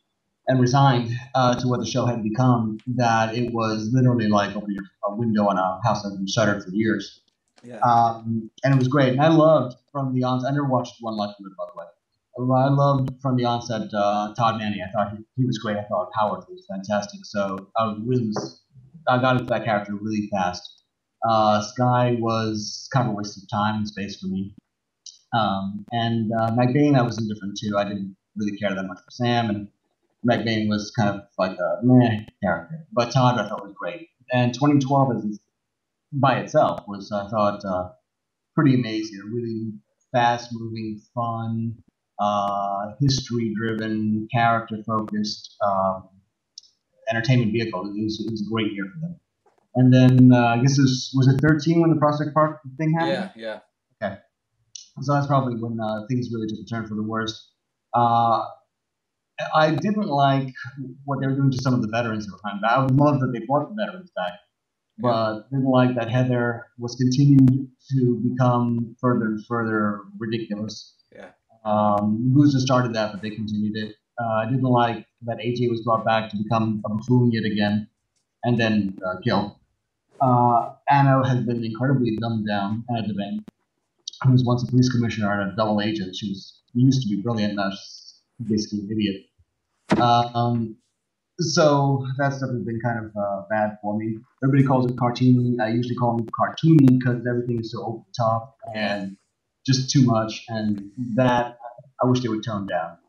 and resigned uh, to what the show had become, that it was literally like opening a window on a house that had been shuttered for years. Yeah. Um, and it was great. And I loved from the onset. I never watched One Life to Live, by the way. I loved from the onset uh, Todd Manning. I thought he, he was great. I thought Howard was fantastic. So I really was, I got into that character really fast. Uh, Sky was kind of a waste of time and space for me. Um, and uh, McBain, I was indifferent to. I didn't really care that much for Sam, and McBain was kind of like a meh character. But Todd, I thought was great. And twenty twelve, as by itself, was I thought uh, pretty amazing. A really fast-moving, fun, uh, history-driven, character-focused um, entertainment vehicle. It was, it was a great year for them. And then uh, I guess it was, was it thirteen when the Prospect Park thing happened? Yeah, yeah. Okay. So that's probably when uh, things really took a turn for the worst. Uh, I didn't like what they were doing to some of the veterans that were coming back. I would love that they brought the veterans back, but didn't like that Heather was continuing to become further and further ridiculous. Yeah. Um, Boozer started that, but they continued it. Uh, I didn't like that A J was brought back to become a buffoon yet again, and then uh, killed. Uh, Anna has been incredibly dumbed down. Anna Devane, who was once a police commissioner and a double agent. She was used to be brilliant, now she's basically an idiot. Uh, um, so that stuff has been kind of uh, bad for me. Everybody calls it cartoony. I usually call it cartoony because everything is so over the top and just too much. And that I wish they would tone down.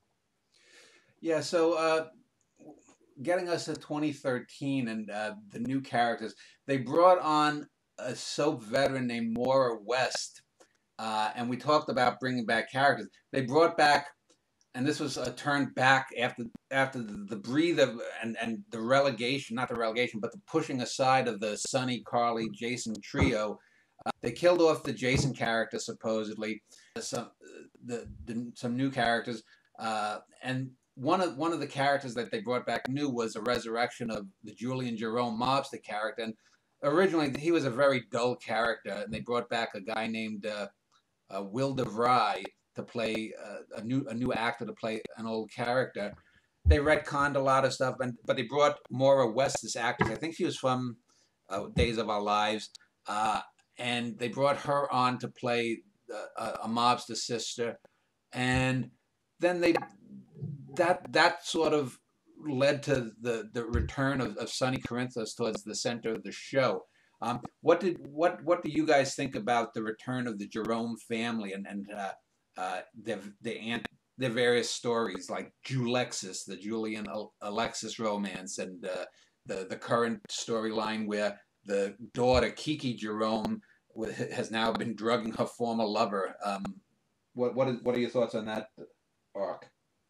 Yeah. So uh, getting us to twenty thirteen and uh, the new characters, they brought on a soap veteran named Maura West. Uh, and we talked about bringing back characters. They brought back, and this was a turn back after after the, the breather and, and the relegation, not the relegation, but the pushing aside of the Sonny, Carly, Jason trio. Uh, they killed off the Jason character, supposedly, some the, the some new characters. Uh, and one of one of the characters that they brought back new was a resurrection of the Julian Jerome mobster character. And originally, he was a very dull character, and they brought back a guy named uh, uh, Will DeVry to play uh, a new a new actor to play an old character. They retconned a lot of stuff, and but they brought Maura West as actress. I think she was from uh, Days of Our Lives, uh, and they brought her on to play uh, a, a mobster sister, and then they that that sort of led to the the return of, of Sonny Corinthos towards the center of the show. Um, what did what what do you guys think about the return of the Jerome family and and uh, uh, their the aunt their various stories like Julexis, the Julian Alexis romance, and uh, the the current storyline where the daughter Kiki Jerome has now been drugging her former lover. Um, what what is, what are your thoughts on that arc?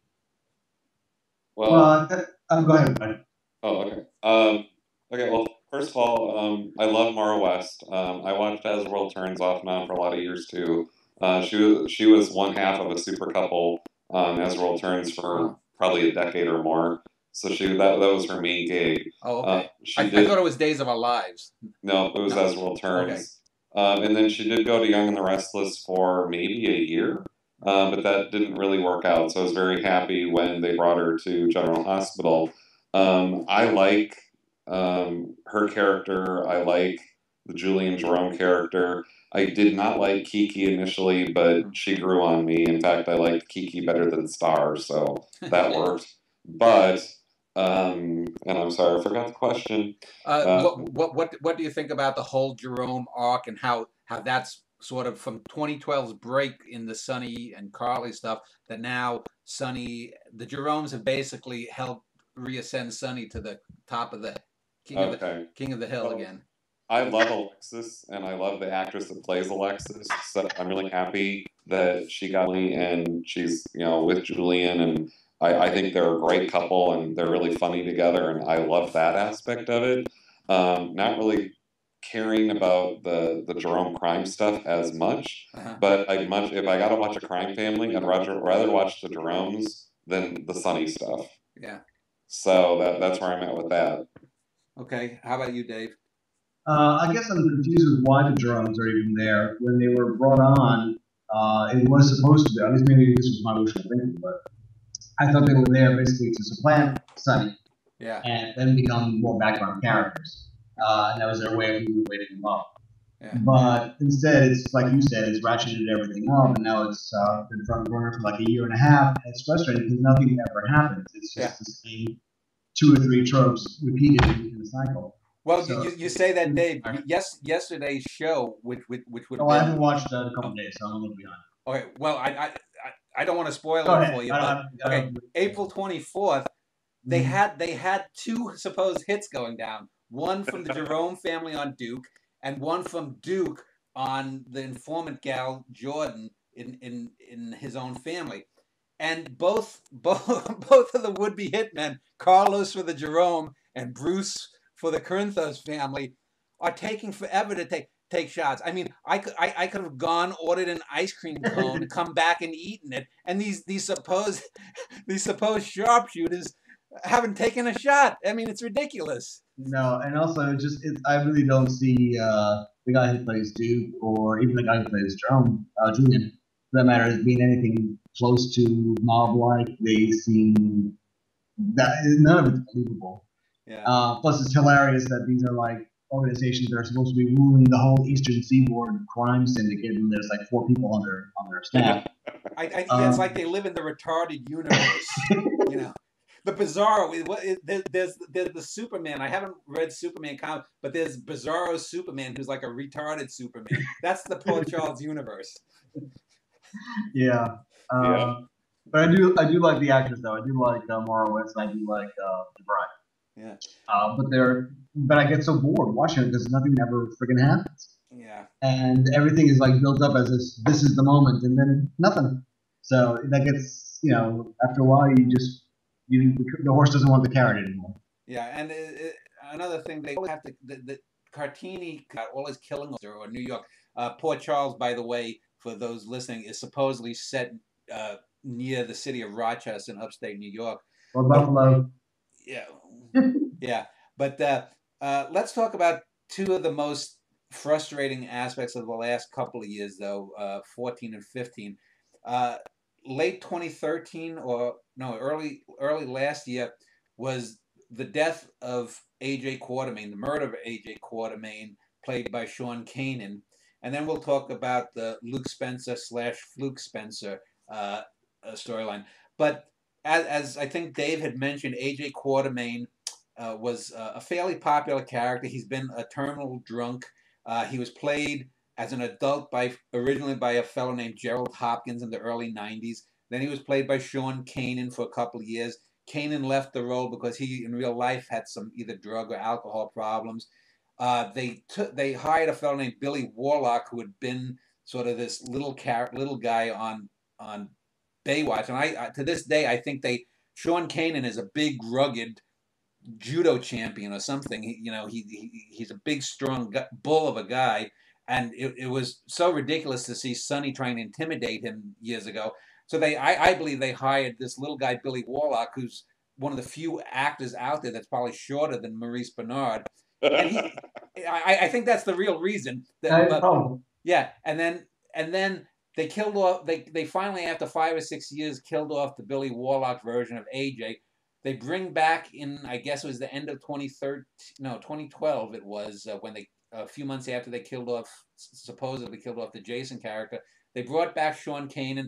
Well, uh, uh, go ahead, buddy. Oh, okay. Um, okay. Well, first of all, um, I love Maura West. Um, I watched As the World Turns off and on for a lot of years too. Uh, she was she was one half of a super couple um, As the World Turns for probably a decade or more. So she that that was her main gig. Oh, okay. Uh, she I, did, I thought it was Days of Our Lives. No, it was No. As the World Turns. Okay. Um, and then she did go to Young and the Restless for maybe a year. Um, but that didn't really work out. So I was very happy when they brought her to General Hospital. Um, I like um, her character. I like the Julian Jerome character. I did not like Kiki initially, but she grew on me. In fact, I liked Kiki better than Star, so that worked. But, um, and I'm sorry, I forgot the question. Uh, Uh, what, what what what do you think about the whole Jerome arc and how how that's sort of from twenty twelve's break in the Sonny and Carly stuff that now Sonny, the Jeromes have basically helped reascend Sonny to the top of the king of okay. the king of the hill Well, again. I love Alexis, and I love the actress that plays Alexis. So I'm really happy that she got me, and she's you know with Julian, and I, I think they're a great couple, and they're really funny together, and I love that aspect of it. Um, not really caring about the the Jerome crime stuff as much, Uh-huh. but I much if I gotta watch a crime family, I'd rather rather watch the Jeromes than the Sonny stuff. Yeah. So that that's where I'm at with that. Okay. How about you, Dave? Uh, I guess I'm confused with why the Jeromes are even there. When they were brought on, uh, it was supposed to be, at least maybe this was my wishful thinking, but I thought they were there basically to supplant Sonny Yeah. and then become more background characters. Uh, and that was their way of moving him up. Yeah. But instead, it's like you said, it's ratcheted everything up, and now it's uh, been front burner for like a year and a half. And it's frustrating because nothing ever happens. It's just Yeah. the same two or three tropes repeated in the cycle. Well, So, you, you say that, Dave. Yes, yesterday's show, which which, which would have oh, been. I haven't watched it in a couple of days, so I'm a little behind. Okay, well, I I, I don't want to spoil Go it ahead. for you, I but don't- I okay, don't- April twenty-fourth, they Mhm. had they had two supposed hits going down. One from the Jerome family on Duke, and one from Duke on the informant gal Jordan in in in his own family. And both both both of the would-be hitmen, Carlos for the Jerome and Bruce for the Corinthos family, are taking forever to take take shots. I mean, I could I, I could have gone, ordered an ice cream cone, come back and eaten it, and these these supposed these supposed sharpshooters haven't taken a shot. I mean, it's ridiculous. No, and also it just it, I really don't see uh, the guy who plays Duke or even the guy who plays Jerome, uh, Julian, for that matter, as being anything close to mob-like. They seem that none of it's believable. Yeah. Uh, plus, it's hilarious that these are like organizations that are supposed to be ruling the whole Eastern Seaboard crime syndicate, and there's like four people on their on their staff. I, I think Um, it's like they live in the retarded universe. You know, the Bizarro. What is, there, there's there's the Superman. I haven't read Superman comic, but there's Bizarro Superman, who's like a retarded Superman. That's the Paul Charles universe. Yeah. Uh, Yeah. But I do I do like the actors though. I do like uh, Mara West. And I do like uh, DeBride. Yeah. Uh, but they're but I get so bored watching it because nothing ever freaking happens, Yeah. and everything is like built up as this this is the moment, and then nothing. So that gets you know after a while you just you the horse doesn't want the carrot anymore. Yeah, and it, it, another thing, they always have to. The, the Cartini got all his killing or New York. Uh, Port Charles, by the way, for those listening, is supposedly set uh, near the city of Rochester in upstate New York. Or Buffalo. Yeah, yeah. But uh, uh, let's talk about two of the most frustrating aspects of the last couple of years, though, uh, fourteen and fifteen. Uh, late twenty thirteen, or no, early early last year, was the death of A J Quartermain, the murder of A J Quartermain, played by Sean Kanan. And then we'll talk about the Luke Spencer slash Fluke Spencer uh, uh, storyline. But as, as I think Dave had mentioned, A J Quartermain uh, was uh, a fairly popular character. He's been a terminal drunk. Uh, he was played as an adult by originally by a fellow named Gerald Hopkins in the early nineties. Then he was played by Sean Kanan for a couple of years. Kanan left the role because he, in real life, had some either drug or alcohol problems. Uh, they took, they hired a fellow named Billy Warlock, who had been sort of this little car little guy on on Baywatch, and I, I to this day I think they Sean Kanan is a big rugged judo champion or something. He, you know, he, he he's a big strong gu bull of a guy, and it, it was so ridiculous to see Sonny trying to intimidate him years ago. So they, I, I believe they hired this little guy, Billy Warlock, who's one of the few actors out there that's probably shorter than Maurice Bernard. And he, I, I think that's the real reason. That, but, Oh. yeah, and then and then they killed off. They they finally, after five or six years, killed off the Billy Warlock version of A J. They bring back in, I guess it was the end of twenty thirteen, no, twenty twelve. It was uh, when they a few months after they killed off, supposedly killed off the Jason character. They brought back Sean Kanan.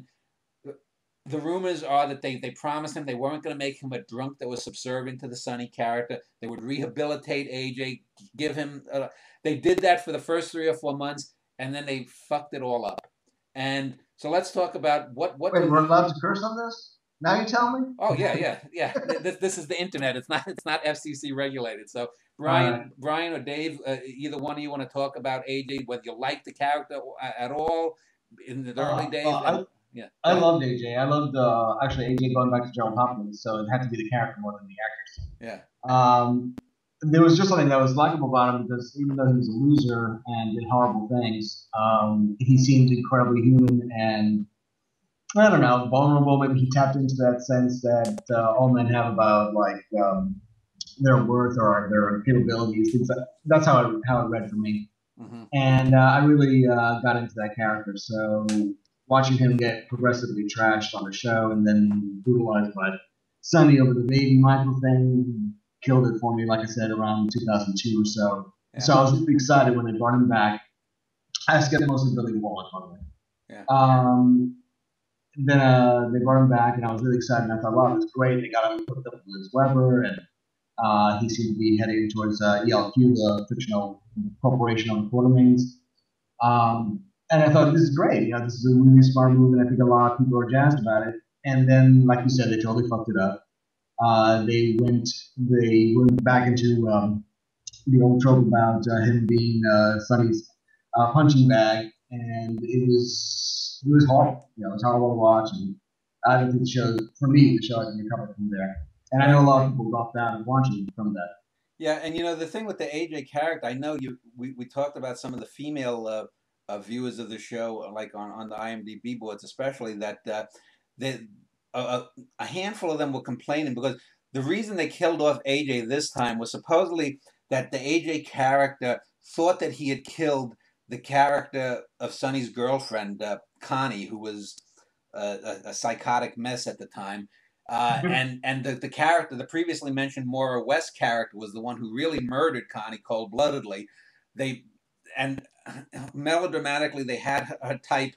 The rumors are that they, they promised him they weren't going to make him a drunk that was subservient to the Sonny character. They would rehabilitate A J, give him... Uh, they did that for the first three or four months, and then they fucked it all up. And so let's talk about what... what Wait, we're allowed to curse on this? Now you tell me? Oh, yeah, yeah, yeah. this, this is the internet. It's not it's not F C C regulated. So, Brian, right. Brian or Dave, uh, either one of you want to talk about A J, whether you like the character at all in the early Uh, days? uh, and, I, yeah. I loved A J. I loved, uh, actually, A J going back to Gerald Hopkins, so it had to be the character more than the actors. Yeah. Um, there was just something that was likable about him because even though he was a loser and did horrible things, um, he seemed incredibly human and, I don't know, vulnerable. Maybe he tapped into that sense that uh, all men have about, like, um, their worth or their capabilities. Things like, that's how it, how it read for me. Mm-hmm. And uh, I really uh, got into that character. So watching him get progressively trashed on the show and then brutalized by Sonny over the baby Michael thing killed it for me, like I said, around two thousand two or so. Yeah. So I was really excited when they brought him back. I skipped mostly Billy Wallach, by the way. Yeah. Um, then uh, they brought him back, and I was really excited. And I thought, wow, this is great. They got him hooked up with Liz Weber, and uh, he seemed to be heading towards uh, E L Q, the fictional corporation on the Quartermains. Um, and I thought, this is great. You know, this is a really smart move, and I think a lot of people are jazzed about it. And then, like you said, they totally fucked it up. Uh, they went, they went back into um, the old trope about uh, him being uh, Sonny's uh, punching bag, and it was it was horrible. You know, it was horrible to watch, and I don't think the show, for me, the show hasn't recovered from there. And I know a lot of people dropped out of watching from that. Yeah, and you know the thing with the A J character, I know you. We, we talked about some of the female uh, uh, viewers of the show, like on, on the I M D B boards, especially that uh, they, uh, a handful of them were complaining because the reason they killed off A J this time was supposedly that the A J character thought that he had killed the character of Sonny's girlfriend, uh, Connie, who was uh, a, a psychotic mess at the time. Uh, and and the, the character, the previously mentioned Maura West character, was the one who really murdered Connie cold-bloodedly. They and melodramatically they had her type,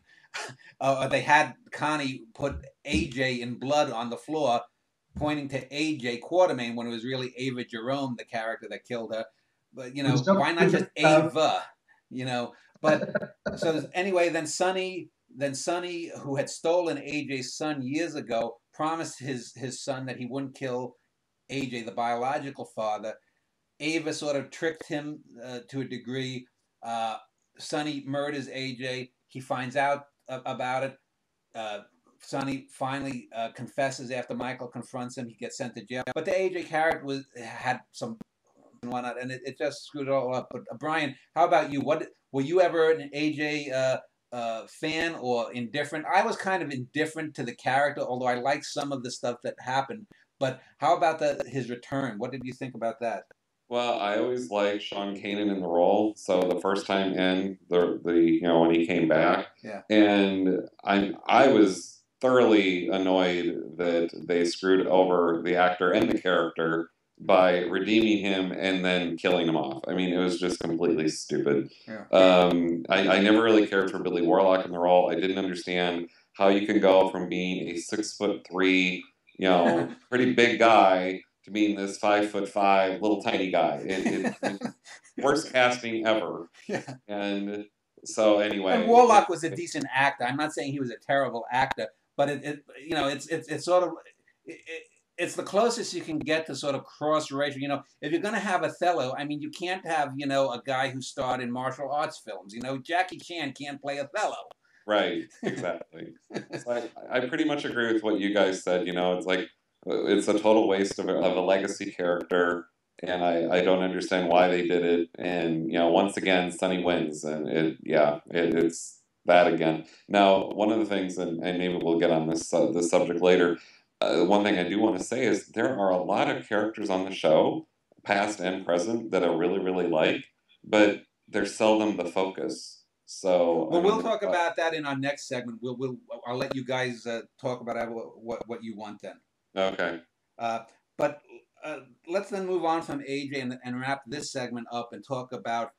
uh, they had Connie put A J in blood on the floor, pointing to A J Quartermain when it was really Ava Jerome, the character that killed her. But you know, why not just Ava? You know, but so anyway, then Sonny, then Sonny, who had stolen A J's son years ago, promised his his son that he wouldn't kill A J, the biological father. Ava sort of tricked him uh, to a degree. Uh, Sonny murders A J. He finds out uh, about it. Uh, Sonny finally uh, confesses after Michael confronts him. He gets sent to jail. But the A J character was had some and whatnot, and it, it just screwed it all up. But uh, Brian, how about you? What were you ever an A J uh, uh, fan or indifferent? I was kind of indifferent to the character, although I liked some of the stuff that happened. But how about the, his return? What did you think about that? Well, I always liked Sean Kanan in the role. So the first time in the the you know when he came back, yeah, and I I was thoroughly annoyed that they screwed over the actor and the character by redeeming him and then killing him off. I mean, it was just completely stupid. Yeah. Um, I, I never really cared for Billy Warlock in the role. I didn't understand how you can go from being a six foot three, you know, pretty big guy to being this five foot five little tiny guy. It, it, it's worst casting ever. Yeah. And so anyway, and Warlock was a decent actor. I'm not saying he was a terrible actor, but it, it you know, it's it's it's sort of it, it, it's the closest you can get to sort of cross-racial. You know, if you're going to have Othello, I mean, you can't have, you know, a guy who starred in martial arts films. You know, Jackie Chan can't play Othello. Right, exactly. So I, I pretty much agree with what you guys said. You know, it's like, it's a total waste of a, of a legacy character, and I, I don't understand why they did it. And, you know, once again, Sonny wins, and it, yeah, it, it's that again. Now, one of the things, and, and maybe we'll get on this, uh, this subject later, Uh, one thing I do want to say is there are a lot of characters on the show, past and present, that I really, really like, but they're seldom the focus. So, well, I mean, we'll talk uh, about that in our next segment. We'll, we'll, I'll let you guys uh, talk about what, what you want then. Okay. Uh, but uh, let's then move on from A J and, and wrap this segment up and talk about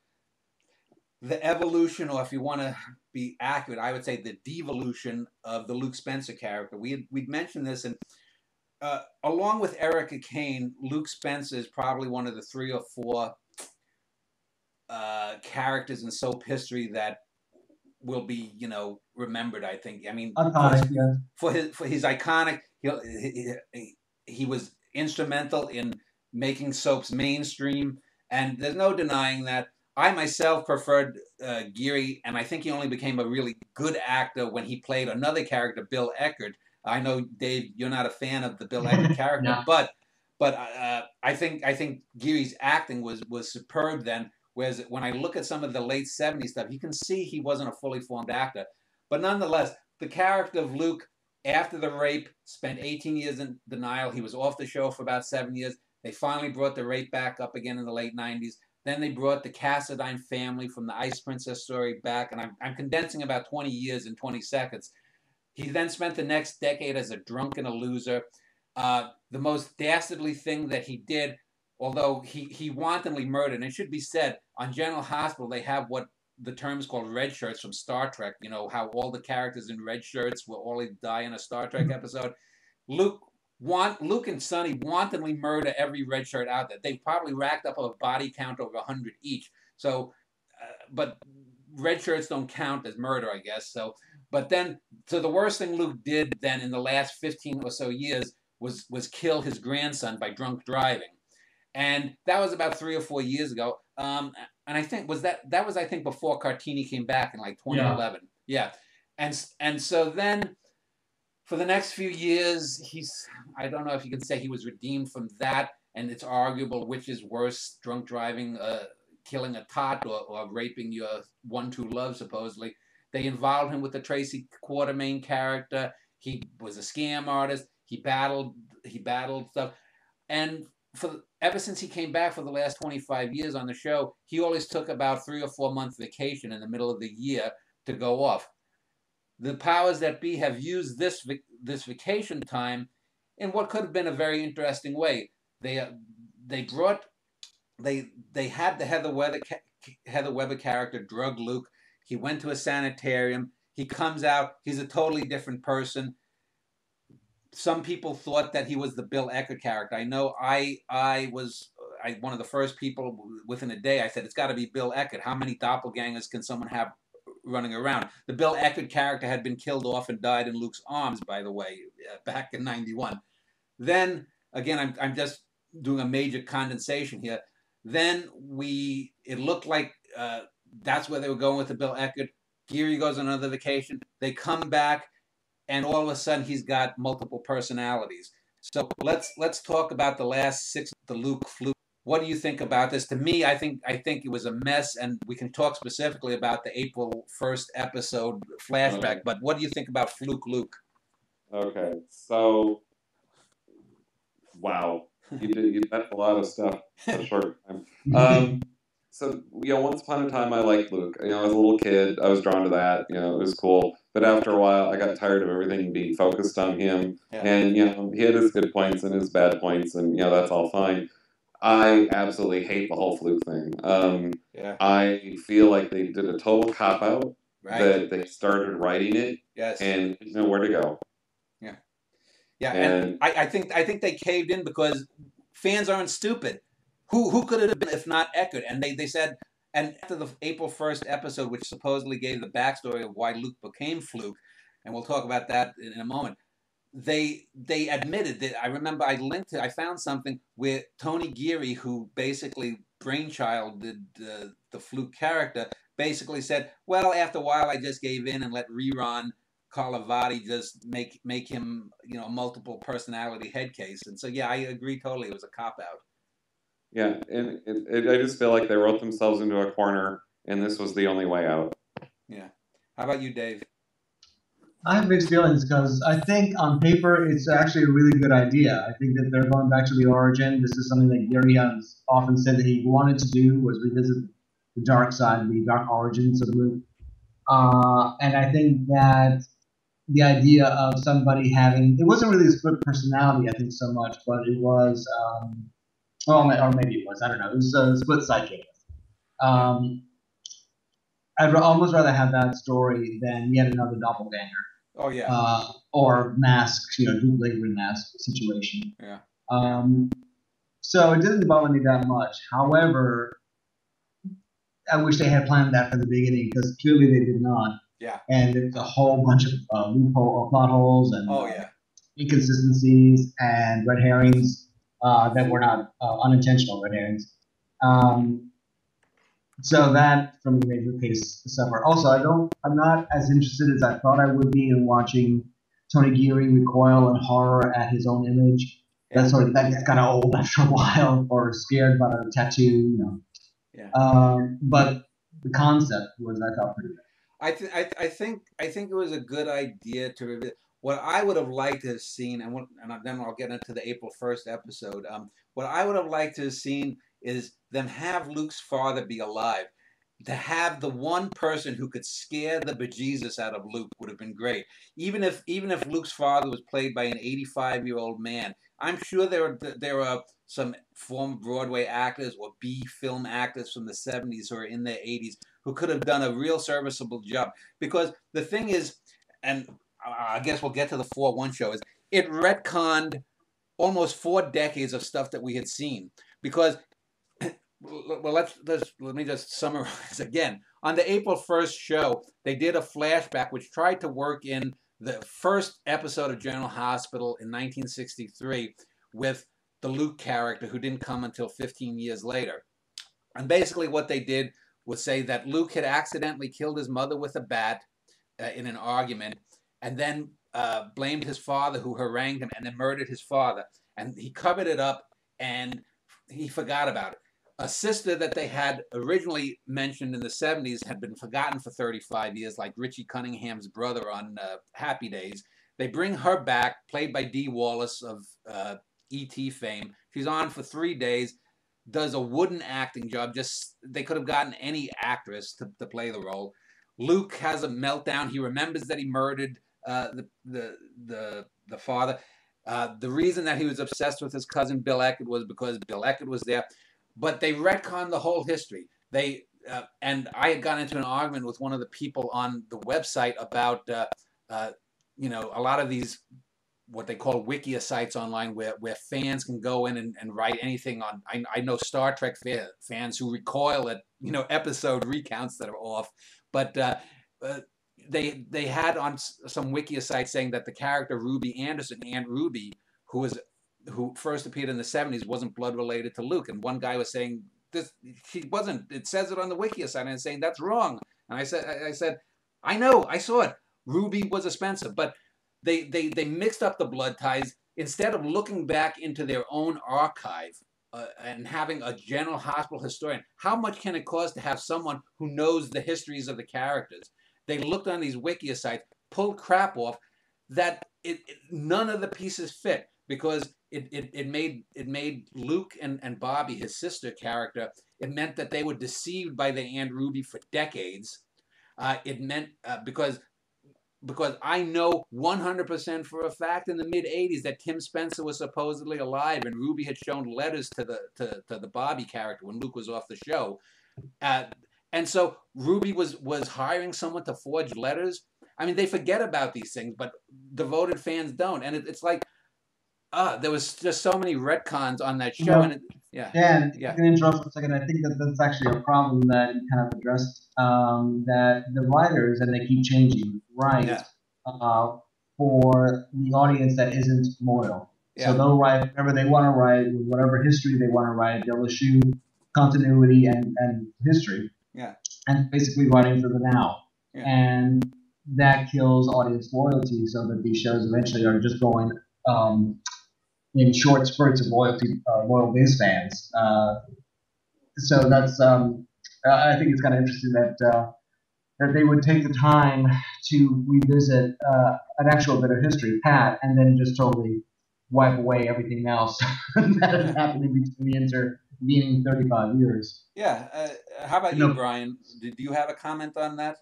the evolution, or if you want to be accurate, I would say the devolution of the Luke Spencer character. We had, we'd mentioned this, and uh, along with Erica Kane, Luke Spencer is probably one of the three or four uh, characters in soap history that will be, you know, remembered. I think. I mean, iconic, for, yeah. for his for his iconic, he, he, he, he was instrumental in making soaps mainstream, and there's no denying that. I myself preferred uh, Geary, and I think he only became a really good actor when he played another character, Bill Eckert. I know, Dave, you're not a fan of the Bill Eckert character, No. but but uh, I think I think Geary's acting was was superb then. Whereas when I look at some of the late seventies stuff, you can see he wasn't a fully formed actor. But nonetheless, the character of Luke, after the rape, spent eighteen years in denial. He was off the show for about seven years. They finally brought the rape back up again in the late nineties. Then they brought the Cassadine family from the Ice Princess story back, and I'm, I'm condensing about twenty years in twenty seconds. He then spent the next decade as a drunk and a loser. Uh, the most dastardly thing that he did, although he, he wantonly murdered, and it should be said, on General Hospital, they have what the term is called red shirts from Star Trek. You know, how all the characters in red shirts will all die in a Star Trek episode. Luke want Luke and Sonny wantonly murder every red shirt out there. They probably racked up a body count over a hundred each. So, uh, but red shirts don't count as murder, I guess. So, but then, so the worst thing Luke did then in the last fifteen or so years was was kill his grandson by drunk driving, and that was about three or four years ago. Um, and I think was that that was I think before Cartini came back in like twenty eleven. Yeah, yeah. and and so then. For the next few years, he's, I don't know if you can say he was redeemed from that, and it's arguable which is worse, drunk driving, uh, killing a tot, or, or raping your one true love, supposedly. They involved him with the Tracy Quartermain character. He was a scam artist. He battled, he battled stuff. And for ever since he came back for the last twenty-five years on the show, he always took about three or four months vacation in the middle of the year to go off. The powers that be have used this this vacation time in what could have been a very interesting way. They uh, they brought they they had the Heather Weather Heather Weber character drug Luke. He went to a sanitarium. He comes out. He's a totally different person. Some people thought that he was the Bill Eckert character. I know I I was I one of the first people within a day. I said it's got to be Bill Eckert. How many doppelgangers can someone have running around? The Bill Eckert character had been killed off and died in Luke's arms, by the way, back in ninety-one. Then, again, I'm, I'm just doing a major condensation here. Then we, it looked like uh, that's where they were going with the Bill Eckert. Geary goes on another vacation. They come back, and all of a sudden he's got multiple personalities. So let's let's talk about the last six, the Luke fluke. What do you think about this? To me, I think I think it was a mess, and we can talk specifically about the April first episode flashback. Okay. But what do you think about Fluke Luke? Okay, so wow, you did you that's a lot of stuff in a short time. Um, so you know, once upon a time, I liked Luke. You know, as a little kid, I was drawn to that. You know, it was cool. But after a while, I got tired of everything being focused on him. Yeah. And you know, he had his good points and his bad points, and you know, that's all fine. I absolutely hate the whole Fluke thing. Um, Yeah. I feel like they did a total cop out. Right. That they started writing it, Yes. and didn't know where to go. Yeah. Yeah, And- and I, I think I think they caved in because fans aren't stupid. Who who could it have been if not Eckert? And they, they said, and after the April first episode, which supposedly gave the backstory of why Luke became Fluke, and we'll talk about that in, in a moment. They they admitted that I remember I linked to I found something where Tony Geary, who basically brainchild did uh, the Fluke character, basically said, well, after a while I just gave in and let Rerun Carlavati just make make him, you know, a multiple personality head case. And so yeah, I agree totally. It was a cop out. Yeah, and it, it, I just feel like they wrote themselves into a corner, and this was the only way out. Yeah. How about you, Dave? I have mixed feelings because I think on paper it's actually a really good idea. I think that they're going back to the origin. This is something that Gary has often said that he wanted to do, was revisit the dark side, the dark origins of Luke. Uh, and I think that the idea of somebody having, it wasn't really a split personality, I think, so much, but it was, um, well, or maybe it was, I don't know, it was a split psychic. Um, I'd almost rather have that story than yet another doppelganger. Oh yeah. Uh, or mask, you know, dual-laboring mask situation. Yeah. Um, so it didn't bother me that much. However, I wish they had planned that from the beginning because clearly they did not. Yeah. And it's a whole bunch of uh, loophole, uh, plot holes and Oh uh, yeah. inconsistencies and red herrings uh, that were not uh, unintentional red herrings. Um, So that, from the major case, suffer. Also, I don't. I'm not as interested as I thought I would be in watching Tony Geary recoil in horror at his own image. Yeah. That sort of that gets kind of old after a while, or scared by a tattoo, you know. Yeah. Um, but the concept was, I thought, pretty good. I, th- I, I think I think it was a good idea to reveal. What I would have liked to have seen, and, what, and then I'll get into the April first episode. Um, what I would have liked to have seen is them have Luke's father be alive. to have the one person who could scare the bejesus out of Luke would have been great. Even if even if Luke's father was played by an eighty-five-year-old man, I'm sure there are there are some former Broadway actors or B film actors from the seventies who are in their eighties who could have done a real serviceable job. Because the thing is, and I guess we'll get to the four one show, is it retconned almost four decades of stuff that we had seen. Because well, let's, let's let me just summarize again. On the April first show, they did a flashback which tried to work in the first episode of General Hospital in nineteen sixty-three with the Luke character, who didn't come until fifteen years later. And basically what they did was say that Luke had accidentally killed his mother with a bat uh, in an argument, and then uh, blamed his father, who harangued him, and then murdered his father. And he covered it up, and he forgot about it. A sister that they had originally mentioned in the seventies had been forgotten for thirty-five years, like Richie Cunningham's brother on uh, Happy Days. They bring her back, played by Dee Wallace of uh, E T fame. She's on for three days, does a wooden acting job. Just they could have gotten any actress to, to play the role. Luke has a meltdown. He remembers that he murdered uh, the, the, the, the father. Uh, the reason that he was obsessed with his cousin Bill Eckert was because Bill Eckert was there. But they retconned the whole history. They uh, and I had gotten into an argument with one of the people on the website about, uh, uh, you know, a lot of these what they call wikia sites online where, where fans can go in and, and write anything on. I, I know Star Trek fa fans who recoil at, you know, episode recounts that are off. But uh, uh, they they had on some wikia sites saying that the character Ruby Anderson, Aunt Ruby, who was who first appeared in the seventies, wasn't blood related to Luke. And one guy was saying, this, she wasn't, it says it on the Wikia site, and saying, that's wrong. And I said, I, I said, I know, I saw it. Ruby was a Spencer, but they, they, they mixed up the blood ties. Instead of looking back into their own archive uh, and having a General Hospital historian, how much can it cost to have someone who knows the histories of the characters? They looked on these Wikia sites, pulled crap off that it, it, none of the pieces fit, because It, it, it made it made Luke and, and Bobby, his sister character, it meant that they were deceived by the Aunt Ruby for decades. Uh, it meant uh, because because I know one hundred percent for a fact in the mid eighties that Tim Spencer was supposedly alive, and Ruby had shown letters to the to, to the Bobby character when Luke was off the show. Uh, and so Ruby was was hiring someone to forge letters. I mean, they forget about these things, but devoted fans don't. And it, it's like, Uh, there was just so many retcons on that show, No. and it, yeah, Dan, yeah, I can interrupt for a second. I think that that's actually a problem that you kind of addressed. Um, that the writers, and they keep changing, write yeah, uh, for the audience that isn't loyal. yeah, So they'll write whatever they want to write, with whatever history they want to write. They'll eschew continuity and, and history, yeah, and basically writing for the now. yeah, And that kills audience loyalty, so that these shows eventually are just going um, in short spurts of loyalty, uh, loyal Viz fans. Uh, so that's, um, I think it's kind of interesting that uh, that they would take the time to revisit uh, an actual bit of history, Pat, and then just totally wipe away everything else that has happened in between the intervening thirty-five years. yeah. Uh, how about You you, know- Brian? Did you have a comment on that?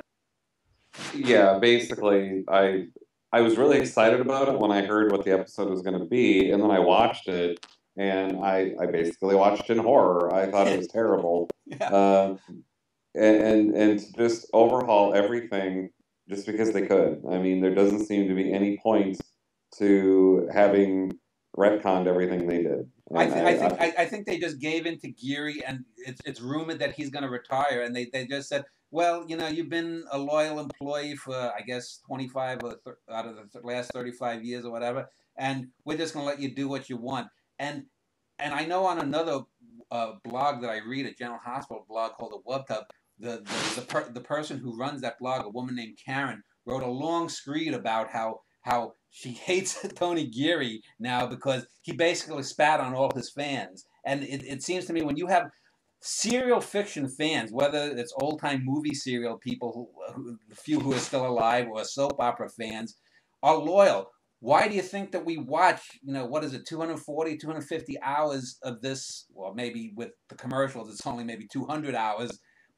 Yeah, basically, I I was really excited about it when I heard what the episode was going to be, and then I watched it, and I I basically watched it in horror. I thought it was terrible, Yeah, uh, and, and and to just overhaul everything just because they could. I mean, there doesn't seem to be any point to having retconned everything they did. I, And th- I think I, I, I think they just gave in to Geary, and it's it's rumored that he's going to retire, and they, they just said, well, you know, you've been a loyal employee for, I guess, twenty-five or th- out of the th- last thirty-five years or whatever, and we're just going to let you do what you want. And and I know on another uh, blog that I read, a General Hospital blog called the Wub Tub, the the the, per- the person who runs that blog, a woman named Karen, wrote a long screed about how how she hates Tony Geary now because he basically spat on all his fans. And it, it seems to me when you have serial fiction fans, whether it's old-time movie serial people, who, who, the few who are still alive, or soap opera fans, are loyal. Why do you think that we watch, you know, what is it, two hundred forty, two hundred fifty hours of this, well, maybe with the commercials, it's only maybe two hundred hours,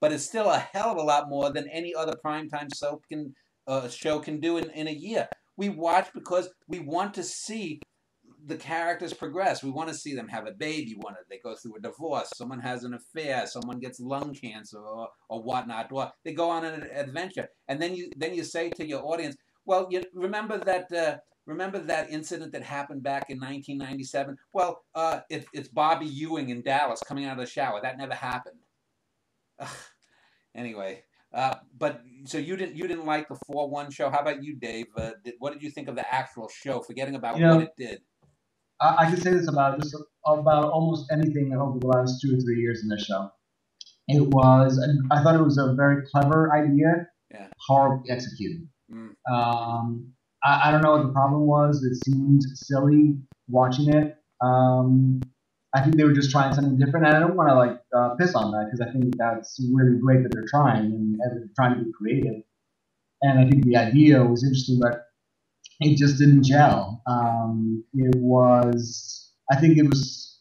but it's still a hell of a lot more than any other primetime soap can uh, show can do in, in a year. We watch because we want to see the characters progress. We want to see them have a baby. Want to, they go through a divorce. Someone has an affair. Someone gets lung cancer or, or whatnot. Or they go on an adventure, and then you then you say to your audience, "Well, you remember that uh, remember that incident that happened back in nineteen ninety-seven? Well, uh, it, it's Bobby Ewing in Dallas coming out of the shower. That never happened." Ugh. Anyway, uh, but so you didn't you didn't like the four one show. How about you, Dave? Uh, did, what did you think of the actual show? Forgetting about You know, what it did. I, I can say this about just about almost anything over the last two or three years in this show. It was, I thought it was a very clever idea, yeah. horribly executed. Mm. Um, I, I don't know what the problem was. It seemed silly watching it. Um, I think they were just trying something different, and I don't want to like uh, piss on that because I think that's really great that they're trying and, and they're trying to be creative. And I think the idea was interesting, but it just didn't gel. Um, it was, I think it was,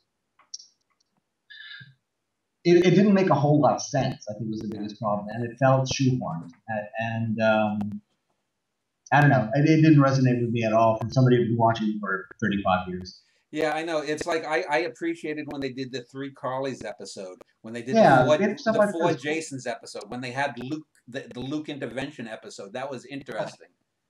it, it didn't make a whole lot of sense, I think was the biggest problem. And it felt shoehorned. And um, I don't know, it, it didn't resonate with me at all from somebody who's been watching for thirty-five years. Yeah, I know. It's like I, I appreciated when they did the Three Carlys episode, when they did yeah, the Four, the like four Jasons episode, when they had Luke, the, the Luke intervention episode. That was interesting.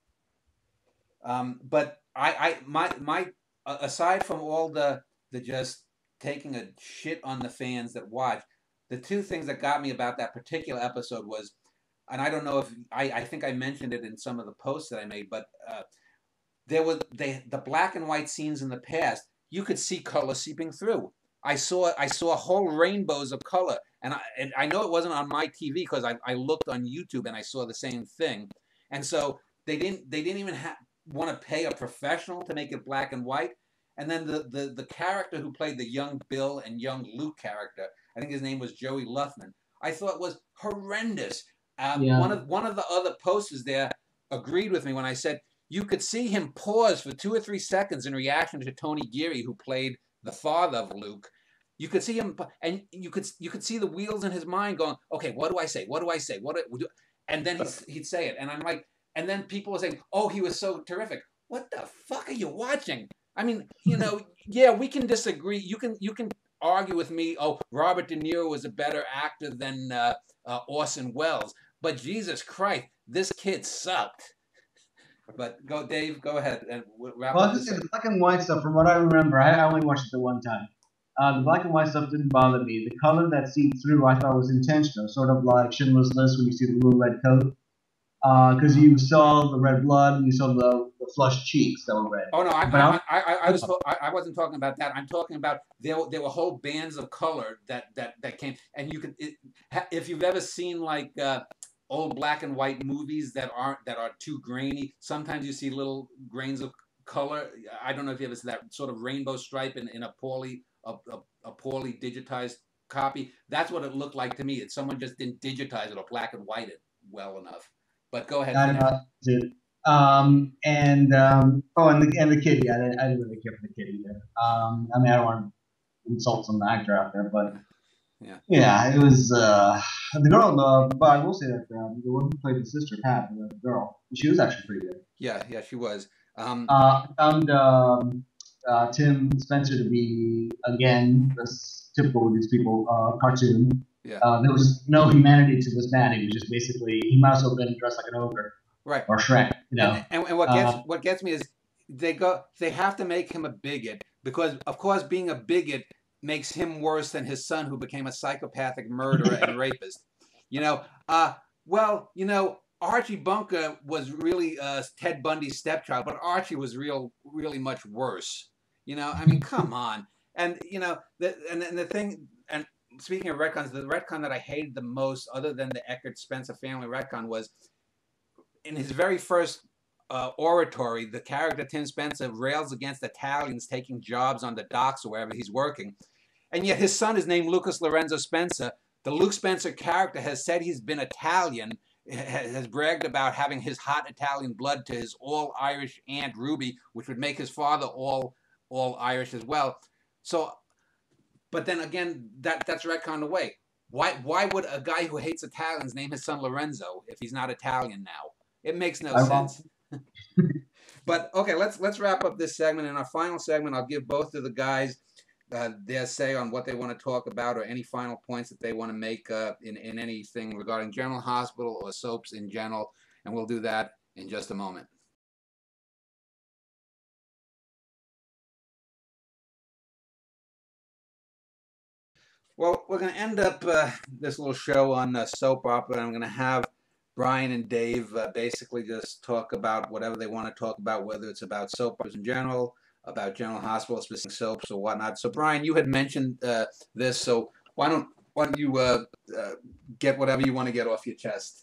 Um, but I, I, my, my, aside from all the, the just taking a shit on the fans that watch, the two things that got me about that particular episode was, and I don't know if I, I think I mentioned it in some of the posts that I made, but uh, there was they the black and white scenes in the past. You could see color seeping through. I saw I saw whole rainbows of color, and I and I know it wasn't on my T V because I, I looked on YouTube and I saw the same thing. And so they didn't they didn't even ha want to pay a professional to make it black and white. And then the, the the character who played the young Bill and young Luke character, I think his name was Joey Luthman, I thought was horrendous. Um, yeah. One of one of the other posters there agreed with me when I said you could see him pause for two or three seconds in reaction to Tony Geary, who played the father of Luke. You could see him, and you could you could see the wheels in his mind going, okay, what do I say? What do I say? What do, and then he'd, he'd say it, and I'm like, and then people would say, oh, he was so terrific. What the fuck are you watching? I mean, you know, yeah, we can disagree. You can you can argue with me. Oh, Robert De Niro was a better actor than uh, uh, Orson Welles, but Jesus Christ, this kid sucked. But go, Dave, go ahead and wrap well, up. Well, the black and white stuff, from what I remember, I only watched it the one time. Uh, the black and white stuff didn't bother me. The color that seeped through, I thought was intentional, sort of like Schindler's List when you see the little red coat. Because uh, you saw the red blood and you saw the, the flushed cheeks that were red. Oh no, I, I, I, I, I was I, I wasn't talking about that. I'm talking about there there were whole bands of color that that that came, and you could it, if you've ever seen like. Uh, old black and white movies that aren't that are too grainy. Sometimes you see little grains of color. I don't know if you ever see that sort of rainbow stripe in, in a poorly a, a, a poorly digitized copy. That's what it looked like to me. It's someone just didn't digitize it or black and white it well enough. But go ahead. I know, dude. Um, and um, oh, and the and the kid. Yeah, I didn't, I didn't really care for the kid either. Um, I mean, I don't want to insult some actor out there, but. Yeah. Yeah, it was uh, the girl. Uh, but I will say that uh, the one who played the sister, Pat, the girl, she was actually pretty good. Yeah, yeah, she was. Um, uh, I found um, uh, Tim Spencer to be again, that's typical with these people, uh, cartoon. Yeah. Uh, there was no humanity to this man. He was just basically he might as well have been dressed like an ogre, right? Or Shrek, you know. And, and, and what gets uh, what gets me is they go they have to make him a bigot because, of course, being a bigot makes him worse than his son, who became a psychopathic murderer and rapist. You know, uh, well, you know, Archie Bunker was really uh, Ted Bundy's stepchild, but Archie was real, really much worse. You know, I mean, come on. And, you know, the, and, and the thing, and speaking of retcons, the retcon that I hated the most, other than the Eckert Spencer family retcon, was in his very first Uh, oratory, the character Tim Spencer rails against Italians taking jobs on the docks or wherever he's working. And yet his son is named Lucas Lorenzo Spencer. The Luke Spencer character has said he's been Italian, has bragged about having his hot Italian blood to his all-Irish aunt Ruby, which would make his father all all Irish as well. So, but then again, that that's retconned away. why why would a guy who hates Italians name his son Lorenzo if he's not Italian now? It makes no I sense. But okay, let's let's wrap up this segment. In our final segment, I'll give both of the guys uh, their say on what they want to talk about or any final points that they want to make uh, in in anything regarding General Hospital or soaps in general, and we'll do that in just a moment. Well, we're going to end up uh, this little show on uh, soap opera, and I'm going to have Brian and Dave uh, basically just talk about whatever they want to talk about, whether it's about soap operas in general, about General Hospital specific soaps or whatnot. So, Brian, you had mentioned uh, this, so why don't why don't you uh, uh, get whatever you want to get off your chest?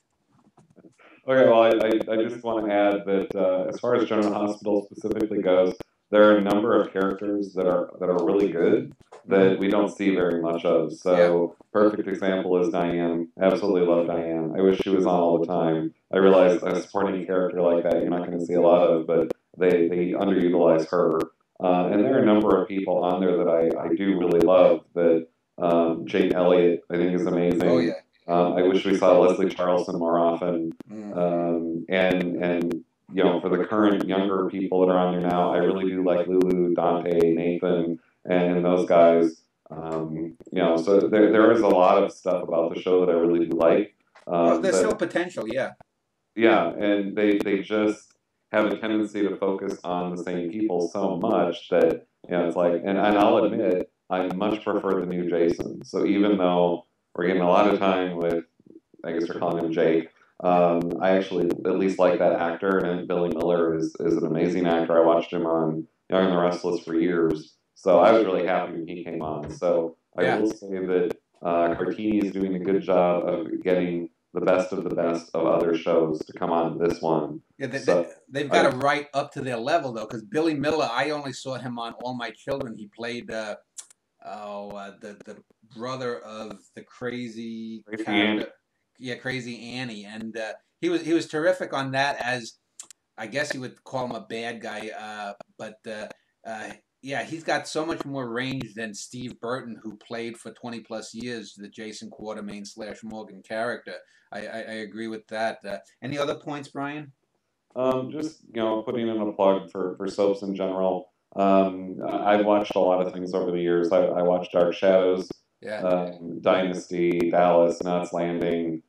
Okay, well, I, I, I just want to add that uh, as far as General Hospital specifically goes, there are a number of characters that are that are really good that we don't see very much of. So, perfect example is Diane. Absolutely love Diane. I wish she was on all the time. I realize a supporting character like that you're not going to see a lot of, but they, they underutilize her. Uh, and there are a number of people on there that I, I do really love. That um, Jane Elliott, I think, is amazing. Oh, yeah. Um, I wish we saw Leslie Charleston more often. Um, and, and, you know, for the current younger people that are on there now, I really do like Lulu, Dante, Nathan, and those guys. Um, you know, so there, there is a lot of stuff about the show that I really do like. Um, oh, there's but, still potential, yeah. Yeah, and they, they just have a tendency to focus on the same people so much that, you know, it's like, and, and I'll admit, I much prefer the new Jason. So even though we're getting a lot of time with, I guess we're calling him Jake, um, I actually at least like that actor, and Billy Miller is, is an amazing actor. I watched him on Young and the Restless for years, so I was really happy when he came on. So I Yeah. will say that uh, Cartini is doing a good job of getting the best of the best of other shows to come on this one. Yeah, they, So, they, they've got I, to right up to their level, though, because Billy Miller, I only saw him on All My Children. He played uh, oh uh, the the brother of the crazy Crazy character, Annie. yeah, Crazy Annie, and uh, he was he was terrific on that. As I guess you would call him a bad guy, uh, but uh, uh, yeah, he's got so much more range than Steve Burton, who played for twenty plus years the Jason Quartermain slash Morgan character. I, I, I agree with that. Uh, any other points, Brian? Um, just, you know, putting in a plug for, for soaps in general. Um, I've watched a lot of things over the years. I, I watched Dark Shadows, Yeah. um, Dynasty, Dallas, Knots Landing.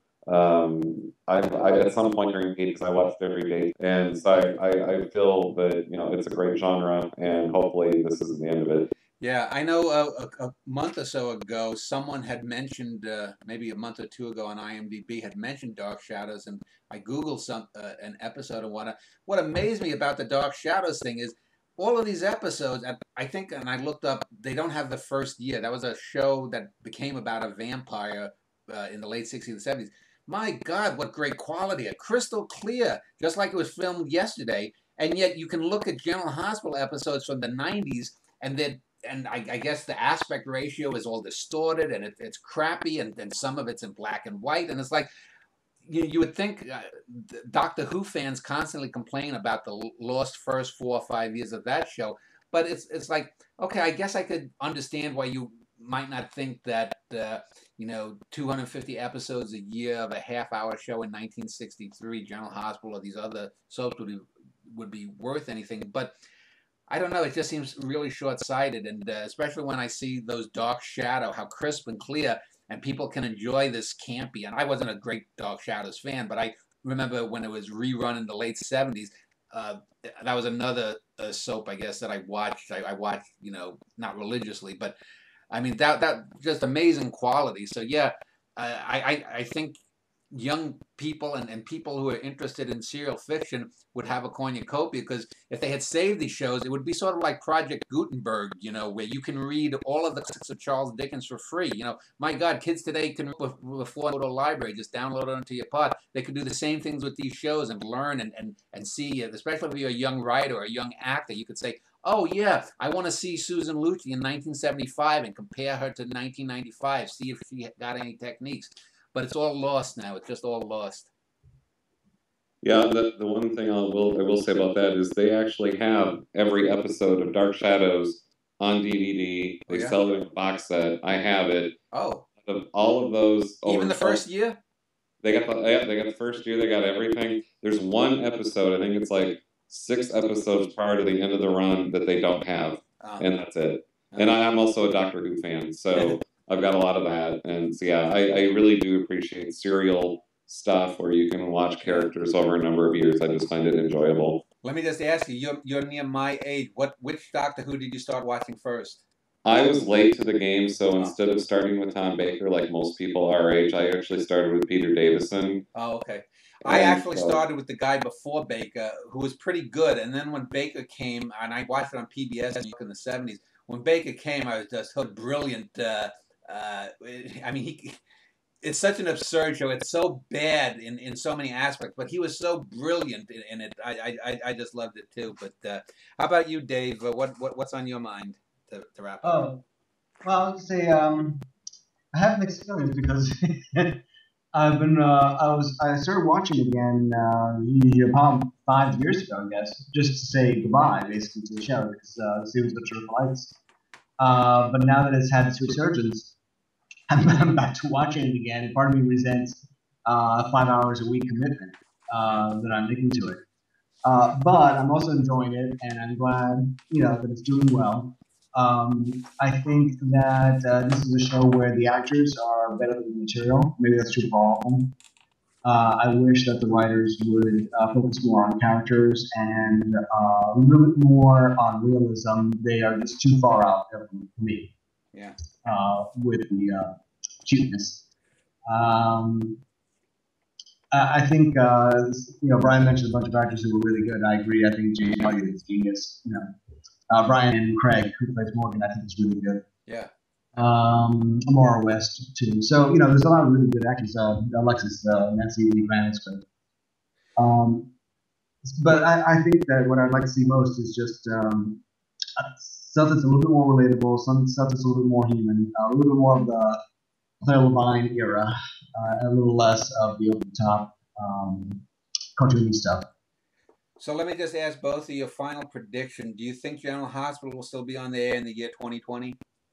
Um, I, I at some point during Peaks, I watched every day, and so I, I, I feel that, you know, it's a great genre, and hopefully this isn't the end of it. Yeah, I know uh, a, a month or so ago, someone had mentioned, uh, maybe a month or two ago on IMDb, had mentioned Dark Shadows, and I Googled some uh, an episode and what. What amazed me about the Dark Shadows thing is all of these episodes, I think, and I looked up, they don't have the first year. That was a show that became about a vampire uh, in the late sixties and seventies. My God, what great quality. Crystal clear, just like it was filmed yesterday. And yet you can look at General Hospital episodes from the nineties, and they're and I, I guess the aspect ratio is all distorted and it, it's crappy, and, and some of it's in black and white. And it's like, you, you would think uh, Doctor Who fans constantly complain about the lost first four or five years of that show. But it's it's like, okay, I guess I could understand why you might not think that, uh, you know, two hundred fifty episodes a year of a half-hour show in nineteen sixty-three, General Hospital or these other soaps would be, would be worth anything. But I don't know. It just seems really short-sighted, and uh, especially when I see those Dark Shadow, how crisp and clear, and people can enjoy this campy. And I wasn't a great Dark Shadows fan, but I remember when it was rerun in the late seventies. Uh, that was another uh, soap, I guess, that I watched. I, I watched, you know, not religiously, but I mean that that just amazing quality. So yeah, I I, I think young people and, and people who are interested in serial fiction would have a cornucopia, because if they had saved these shows, it would be sort of like Project Gutenberg, you know, where you can read all of the classics of Charles Dickens for free. You know, my God, kids today can, before go to a library, just download it onto your pod. They could do the same things with these shows and learn and, and, and see, especially if you're a young writer or a young actor, you could say, oh yeah, I want to see Susan Lucci in nineteen seventy-five and compare her to nineteen ninety-five, see if she got any techniques. But it's all lost now. It's just all lost. Yeah, the, the one thing I will I will say about that is they actually have every episode of Dark Shadows on D V D. They Oh, yeah? sell it in a box set. I have it. Oh. the, all of those. Even the over- first year? They got the yeah, they got the first year. They got everything. There's one episode. I think it's like six episodes prior to the end of the run that they don't have, Oh. and that's it. And I, I'm also a Doctor Who fan, so I've got a lot of that. And so yeah, I, I really do appreciate serial stuff where you can watch characters over a number of years. I just find it enjoyable. Let me just ask you, you're, you're near my age. What Which Doctor Who did you start watching first? I was late to the game, so instead of starting with Tom Baker, like most people our age, I actually started with Peter Davison. Oh, okay. I And, actually uh, started with the guy before Baker, who was pretty good. And then when Baker came, and I watched it on P B S in the seventies, when Baker came, I was just so brilliant. Uh, uh, I mean, he... It's such an absurd show. It's so bad in, in so many aspects, but he was so brilliant in, in it. I, I I just loved it too. But uh, how about you, Dave? Uh, what what what's on your mind to, to wrap up? Oh, well, I would say um, I have mixed feelings because I've been uh, I was I started watching again uh, about five years ago, I guess, just to say goodbye basically to the show because uh, the series was terrific lights. Uh, but now that it's had its resurgence, I'm, I'm back to watching it again, and part of me resents uh, a five hours a week commitment uh, that I'm making to it. Uh, but I'm also enjoying it, and I'm glad, you know, that it's doing well. Um, I think that uh, this is a show where the actors are better than the material. Maybe that's true for all of them. Uh, I wish that the writers would uh, focus more on characters and uh, a little bit more on realism. They are just too far out there for me. Yeah. Uh, with the uh, cuteness. Um, I, I think, uh, you know, Brian mentioned a bunch of actors who were really good. I agree. I think James Elliott is genius. You know, uh, Brian and Craig, who plays Morgan, I think is really good. Yeah. Um, Amara West, too. So, you know, there's a lot of really good actors. Uh, Alexis, uh, Nancy Lee Grant is good. Um, but I, I think that what I'd like to see most is just um, stuff that's a little bit more relatable, some stuff that's a little bit more human, uh, a little bit more of the Claire Levine era, uh, a little less of the over-the-top um, cartoony stuff. So let me just ask both of your final prediction. Do you think General Hospital will still be on the air in the year twenty twenty?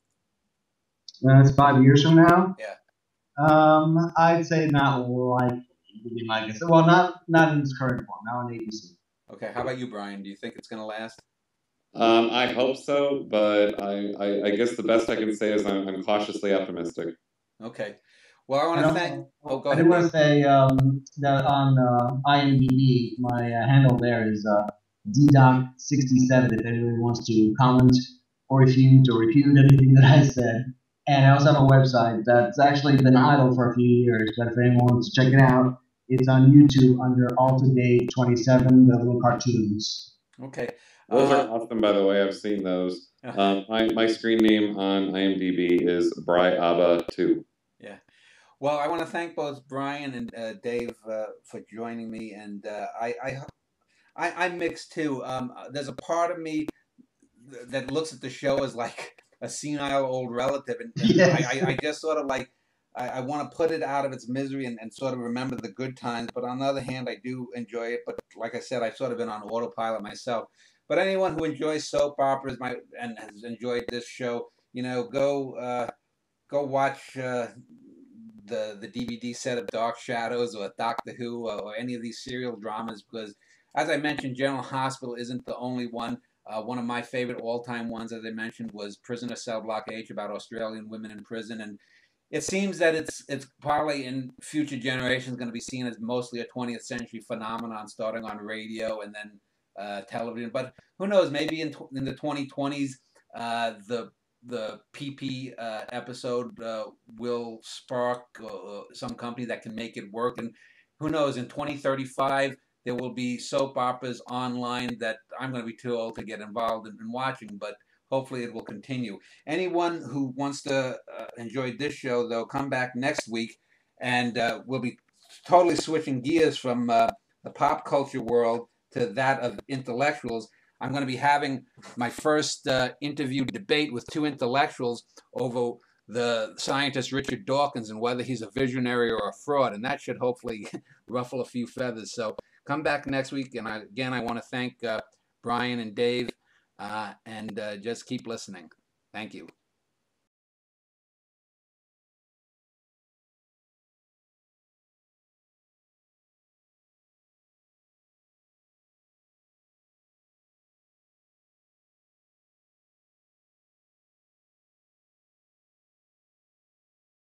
That's five years from now? Yeah. Um, I'd say not likely, would be my guess. Well, not, not in its current form, not on A B C. Okay, how about you, Brian? Do you think it's going to last? Um, I hope so, but I, I, I guess the best I can say is I'm, I'm cautiously optimistic. Okay. Well, I want to thank... Oh, go I ahead. did want to say um, that on uh, I M D B, my uh, handle there is uh, D doc sixty-seven if anyone wants to comment or refute or refute anything that I said. And I also have a website that's actually been idle for a few years, but if anyone wants to check it out, it's on YouTube under AltaDate twenty-seven, the little cartoons. Okay. Those Uh, are awesome, by the way. I've seen those. Um, my, my screen name on I M D B is Bry Abba two. Yeah. Well, I want to thank both Brian and uh, Dave uh, for joining me, and uh, I, I, I, I'm mixed too. Um, there's a part of me that looks at the show as like a senile old relative, and, and Yes. I, I, I just sort of like I, I want to put it out of its misery and, and sort of remember the good times. But on the other hand, I do enjoy it. But like I said, I've sort of been on autopilot myself. But anyone who enjoys soap operas my, and has enjoyed this show, you know, go uh, go watch uh, the the D V D set of Dark Shadows or Doctor Who or, or any of these serial dramas, because, as I mentioned, General Hospital isn't the only one. Uh, one of my favorite all-time ones, as I mentioned, was Prisoner Cell Block H, about Australian women in prison. And it seems that it's it's probably in future generations going to be seen as mostly a twentieth century phenomenon, starting on radio and then uh, television. But who knows? Maybe in tw in the twenty twenties, uh, the the P P uh, episode uh, will spark uh, some company that can make it work. And who knows? In twenty thirty-five. There will be soap operas online that I'm going to be too old to get involved in, in watching, but hopefully it will continue. Anyone who wants to uh, enjoy this show, though, come back next week, and uh, we'll be totally switching gears from uh, the pop culture world to that of intellectuals. I'm going to be having my first uh, interview debate with two intellectuals over the scientist Richard Dawkins and whether he's a visionary or a fraud, and that should hopefully ruffle a few feathers. So come back next week, and I, again, I want to thank uh, Brian and Dave, uh, and uh, just keep listening. Thank you.